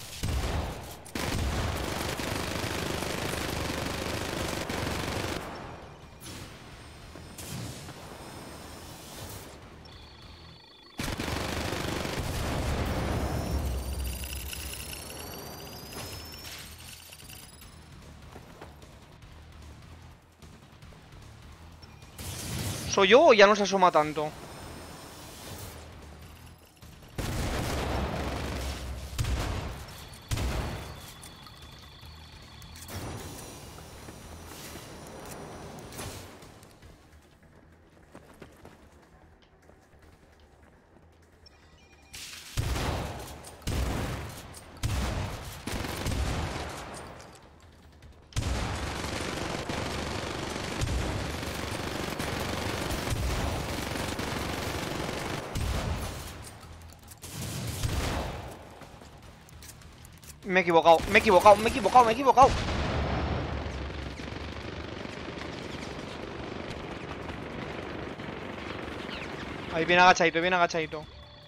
¿Soy yo o ya no se asoma tanto? Me he equivocado, me he equivocado, me he equivocado, me he equivocado. Ahí viene agachadito, viene agachadito.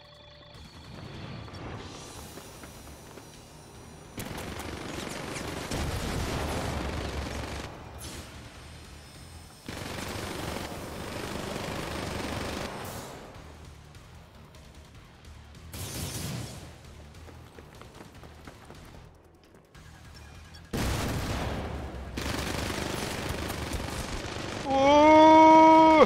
¡Uh!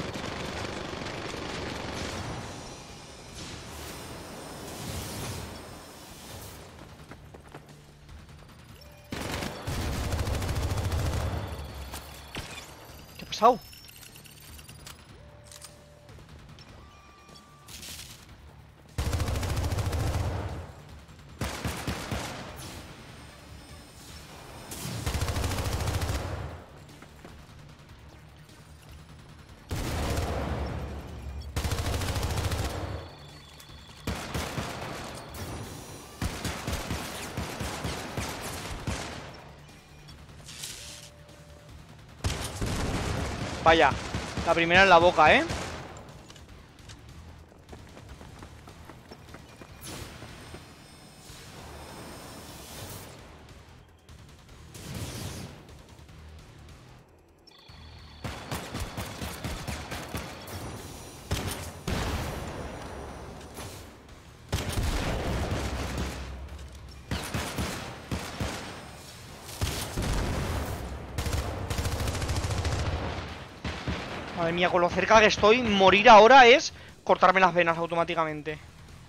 ¿Qué ha pasado? Vaya, la primera en la boca, ¿eh? Madre mía, con lo cerca que estoy, morir ahora es cortarme las venas automáticamente.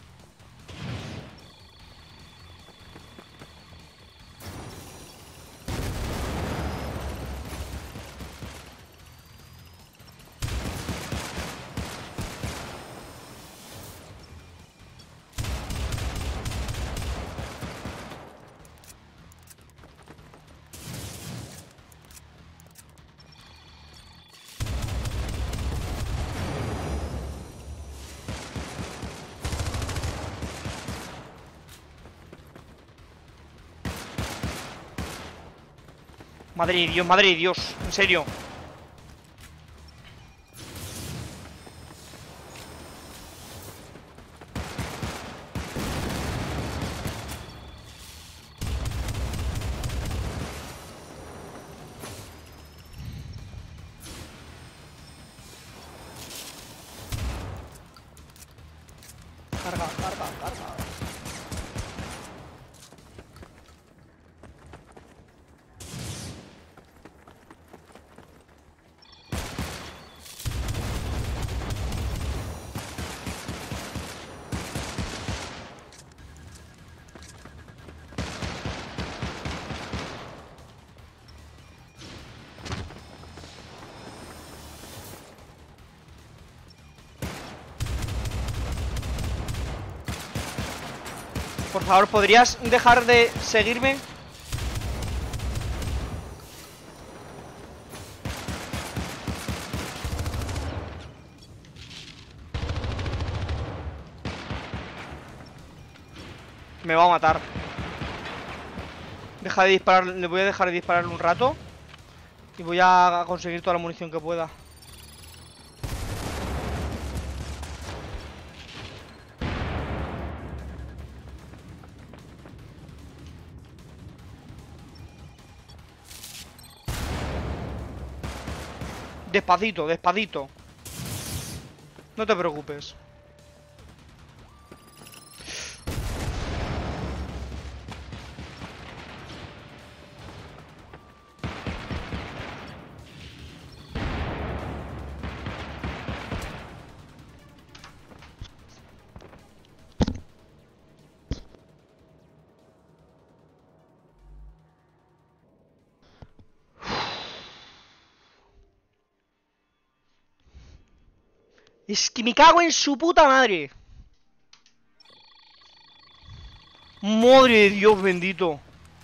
Madre de Dios, madre de Dios, en serio. Carga, carga, carga. Por favor, ¿podrías dejar de seguirme? Me va a matar. Deja de disparar, le voy a dejar de disparar un rato. Y voy a conseguir toda la munición que pueda. Despacito, despacito. No te preocupes. Es que me cago en su puta madre. Madre de Dios bendito.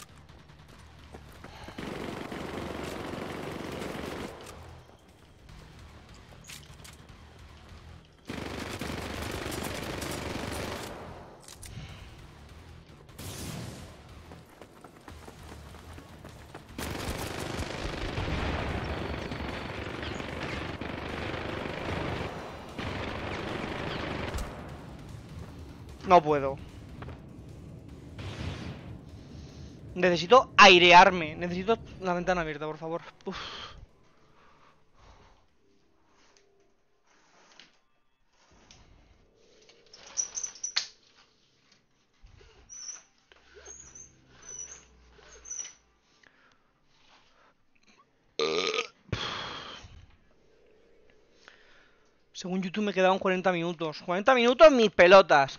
No puedo. Necesito airearme. Necesito la ventana abierta, por favor. Uf. Según YouTube me quedaban cuarenta minutos. cuarenta minutos mis pelotas.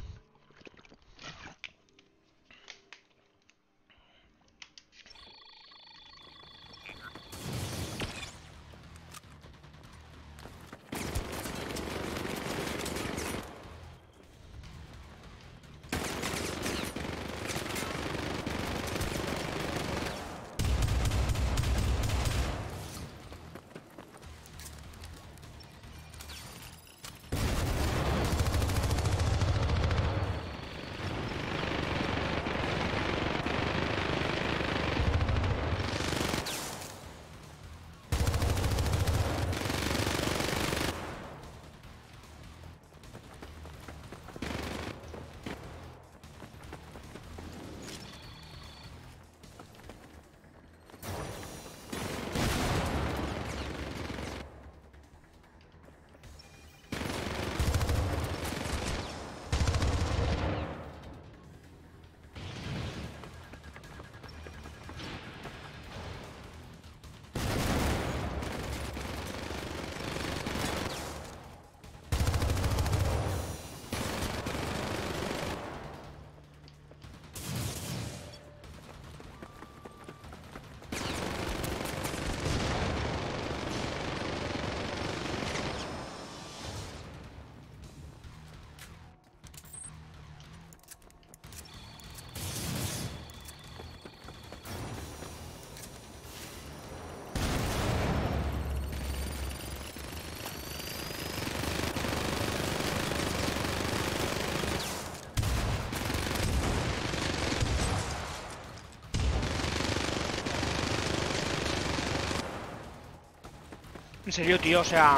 En serio, tío, o sea...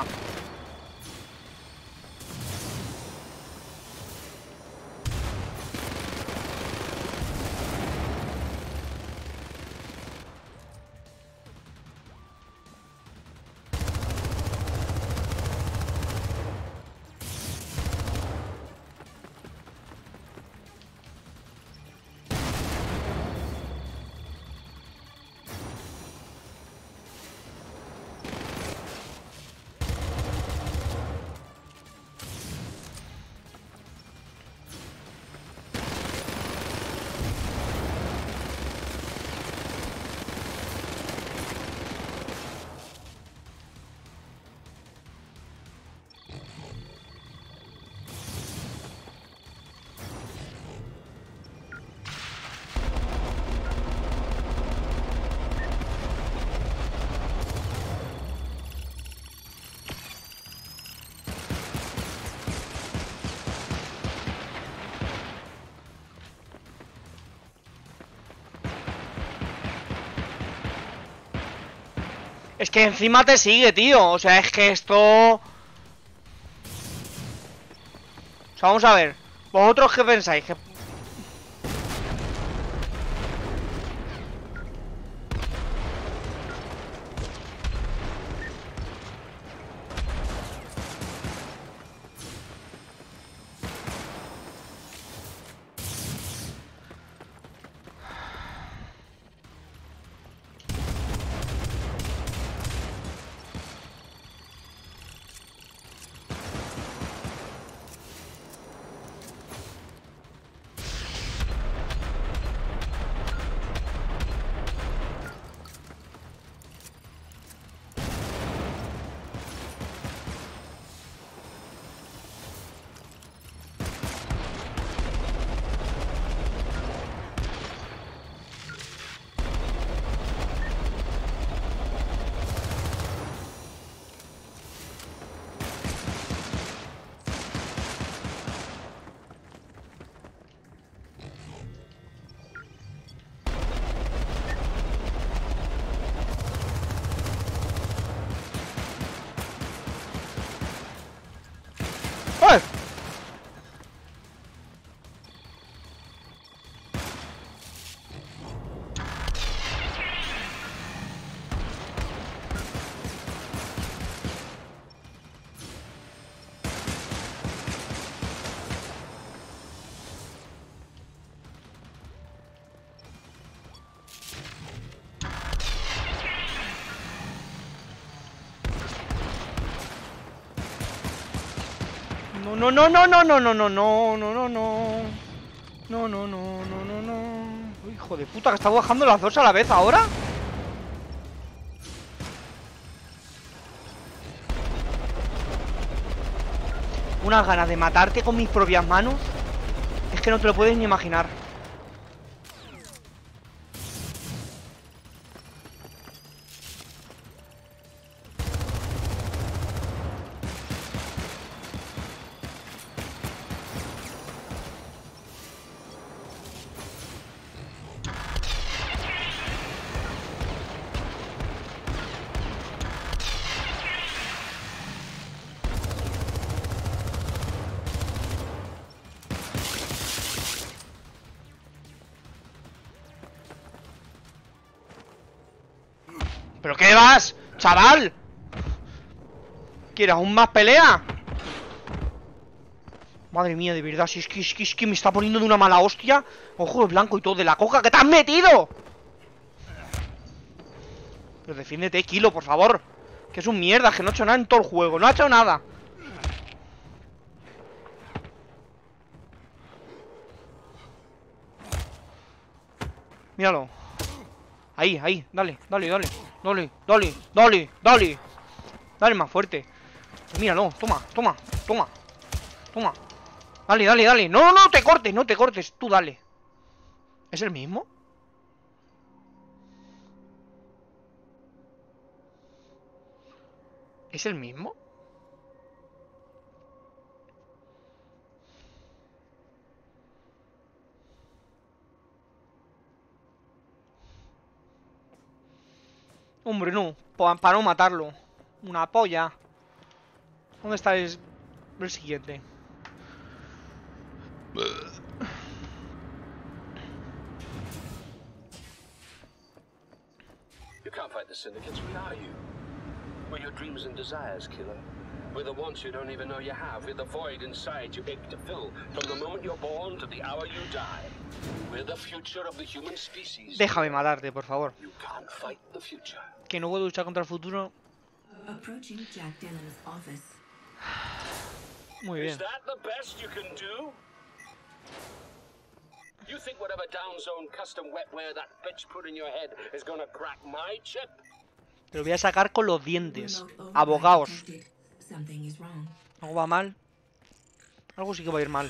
Es que encima te sigue, tío. O sea, es que esto... O sea, vamos a ver. ¿Vosotros qué pensáis? ¿Que... ¡Eh! No, no, no, no, no, no, no, no, no, no, no, no. No, no, no, no, no, no. Hijo de puta, que está bajando las dos a la vez ahora. Unas ganas de matarte con mis propias manos. Es que no te lo puedes ni imaginar. ¿Pero qué vas, chaval? ¿Quieres aún más pelea? Madre mía, de verdad, si es que, es que, es que me está poniendo de una mala hostia. Ojo de blanco y todo, de la coca que te has metido. Pero defiéndete, Kilo, por favor. Que es un mierda, que no ha hecho nada en todo el juego. No ha hecho nada. Míralo. Ahí, ahí, dale, dale, dale. Dale, dale, dale, dale. Dale más fuerte. Míralo, toma, toma, toma. Toma. Dale, dale, dale. No, no, no te cortes, no te cortes. Tú dale. ¿Es el mismo? ¿Es el mismo? Hombre, no. Para no matarlo. Una polla. ¿Dónde está el, el siguiente? You can't fight the syndicates, we are you. We're your dreams and desires, killer. We're the wants you don't even know you have. We're the void inside you ache to fill. From the moment you're born to the hour you die. We're the future of the human species. Déjame matarte, por favor. You can't fight the future. Que no puedo luchar contra el futuro. Approaching Jack Dillon's office. Muy bien. Is that the best you can do? You think whatever down zone custom wetware that bitch put in your head is gonna crack my chip? Te lo voy a sacar con los dientes. Abogaos. Something is wrong. ¿Algo va mal? Algo sí que va a ir mal.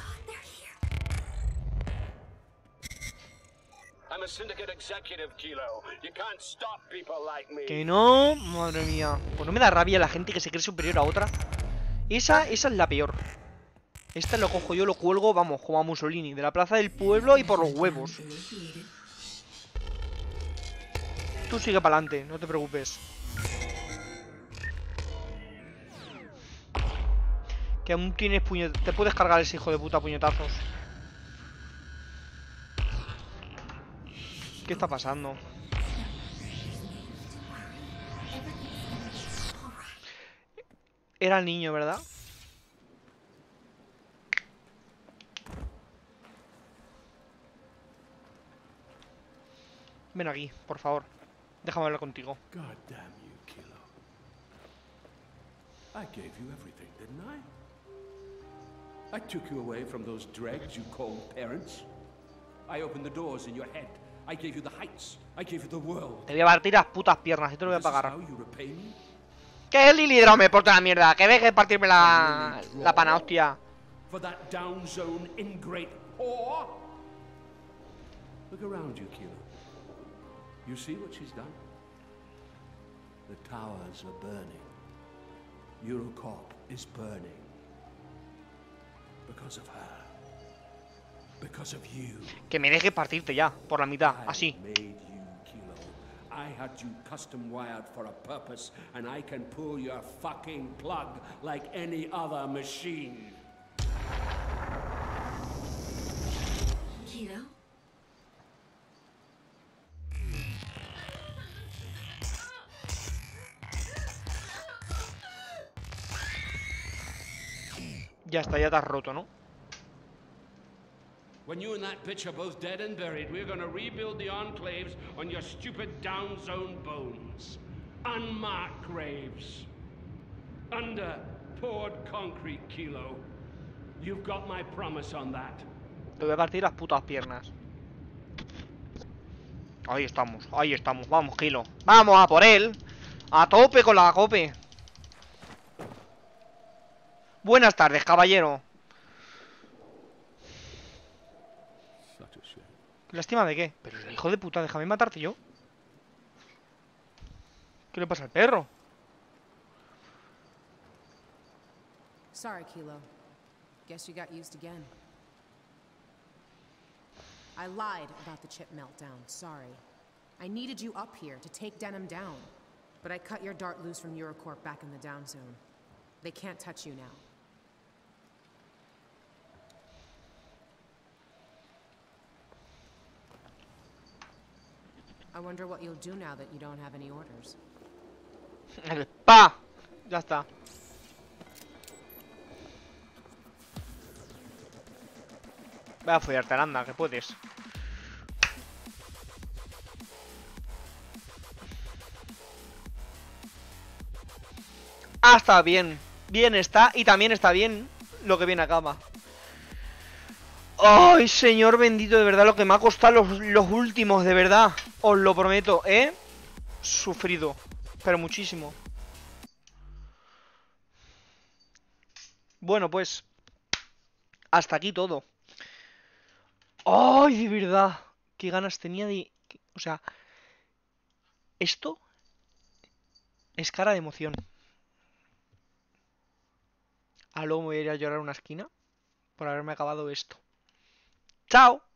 I'm a syndicate executive, Kilo. You can't stop people like me. Que no, madre mía. Pues no me da rabia la gente que se cree superior a otra. Esa, esa es la peor. Esta lo cojo yo, lo cuelgo, vamos, como a Mussolini, de la plaza del pueblo y por los huevos. Tú sigue para adelante, no te preocupes. Que aún tienes puñetazos. Te puedes cargar ese hijo de puta puñetazos. ¿Qué está pasando? Era el niño, ¿verdad? Ven aquí, por favor. Déjame hablar contigo. God damn you, Kilo. I gave you everything, didn't I? I took you away from those dregs you call parents. I opened the doors in your head. I gave you the heights. I gave you the world. Te voy a partir las putas piernas y te lo voy a This is pagar. how you repay me? ¿Qué es Lily Drome? Por toda la mierda. Que deje de partirme la, la pana, hostia. For that down zone ingrate whore? Look around you, Kilo. You see what she's done? The towers are burning. Eurocorp is burning. Because of her. Because of you. Que me deje partirte ya, por la mitad, así. I made you, Kilo. I had you custom wired for a purpose, and I can pull your fucking plug like any other machine. Kilo? Ya está, ya te has roto, ¿no? When you and that bitch are both dead and buried, we're gonna rebuild the enclaves on your stupid down zone bones. Unmarked graves. Under poured concrete, Kilo. You've got my promise on that. Te voy a partir las putas piernas. Ahí estamos, ahí estamos, vamos, Kilo. Vamos a por él. A tope con la cope. Buenas tardes, caballero. ¿Lástima de qué? Pero hijo de puta, déjame matarte yo. ¿Qué le pasa al perro? Sorry, Kilo. Guess you got used again. I lied about the chip meltdown. Sorry. I needed you up here to take Denim down. But I cut your dart loose from Eurocorp back in the down zone. They can't touch you now. I wonder what you'll do now that you don't have any orders. El pa. Ya está. Voy a follarte, anda, que puedes. Ah, está bien. Bien está. Y también está bien lo que viene a cama. Ay, señor bendito, de verdad, lo que me ha costado los, los últimos, de verdad. Os lo prometo, he sufrido. Pero muchísimo. Bueno, pues hasta aquí todo. Ay, de verdad. Qué ganas tenía de... O sea, esto es cara de emoción. A luego me voy a ir a llorar a una esquina por haberme acabado esto. ¡Chao!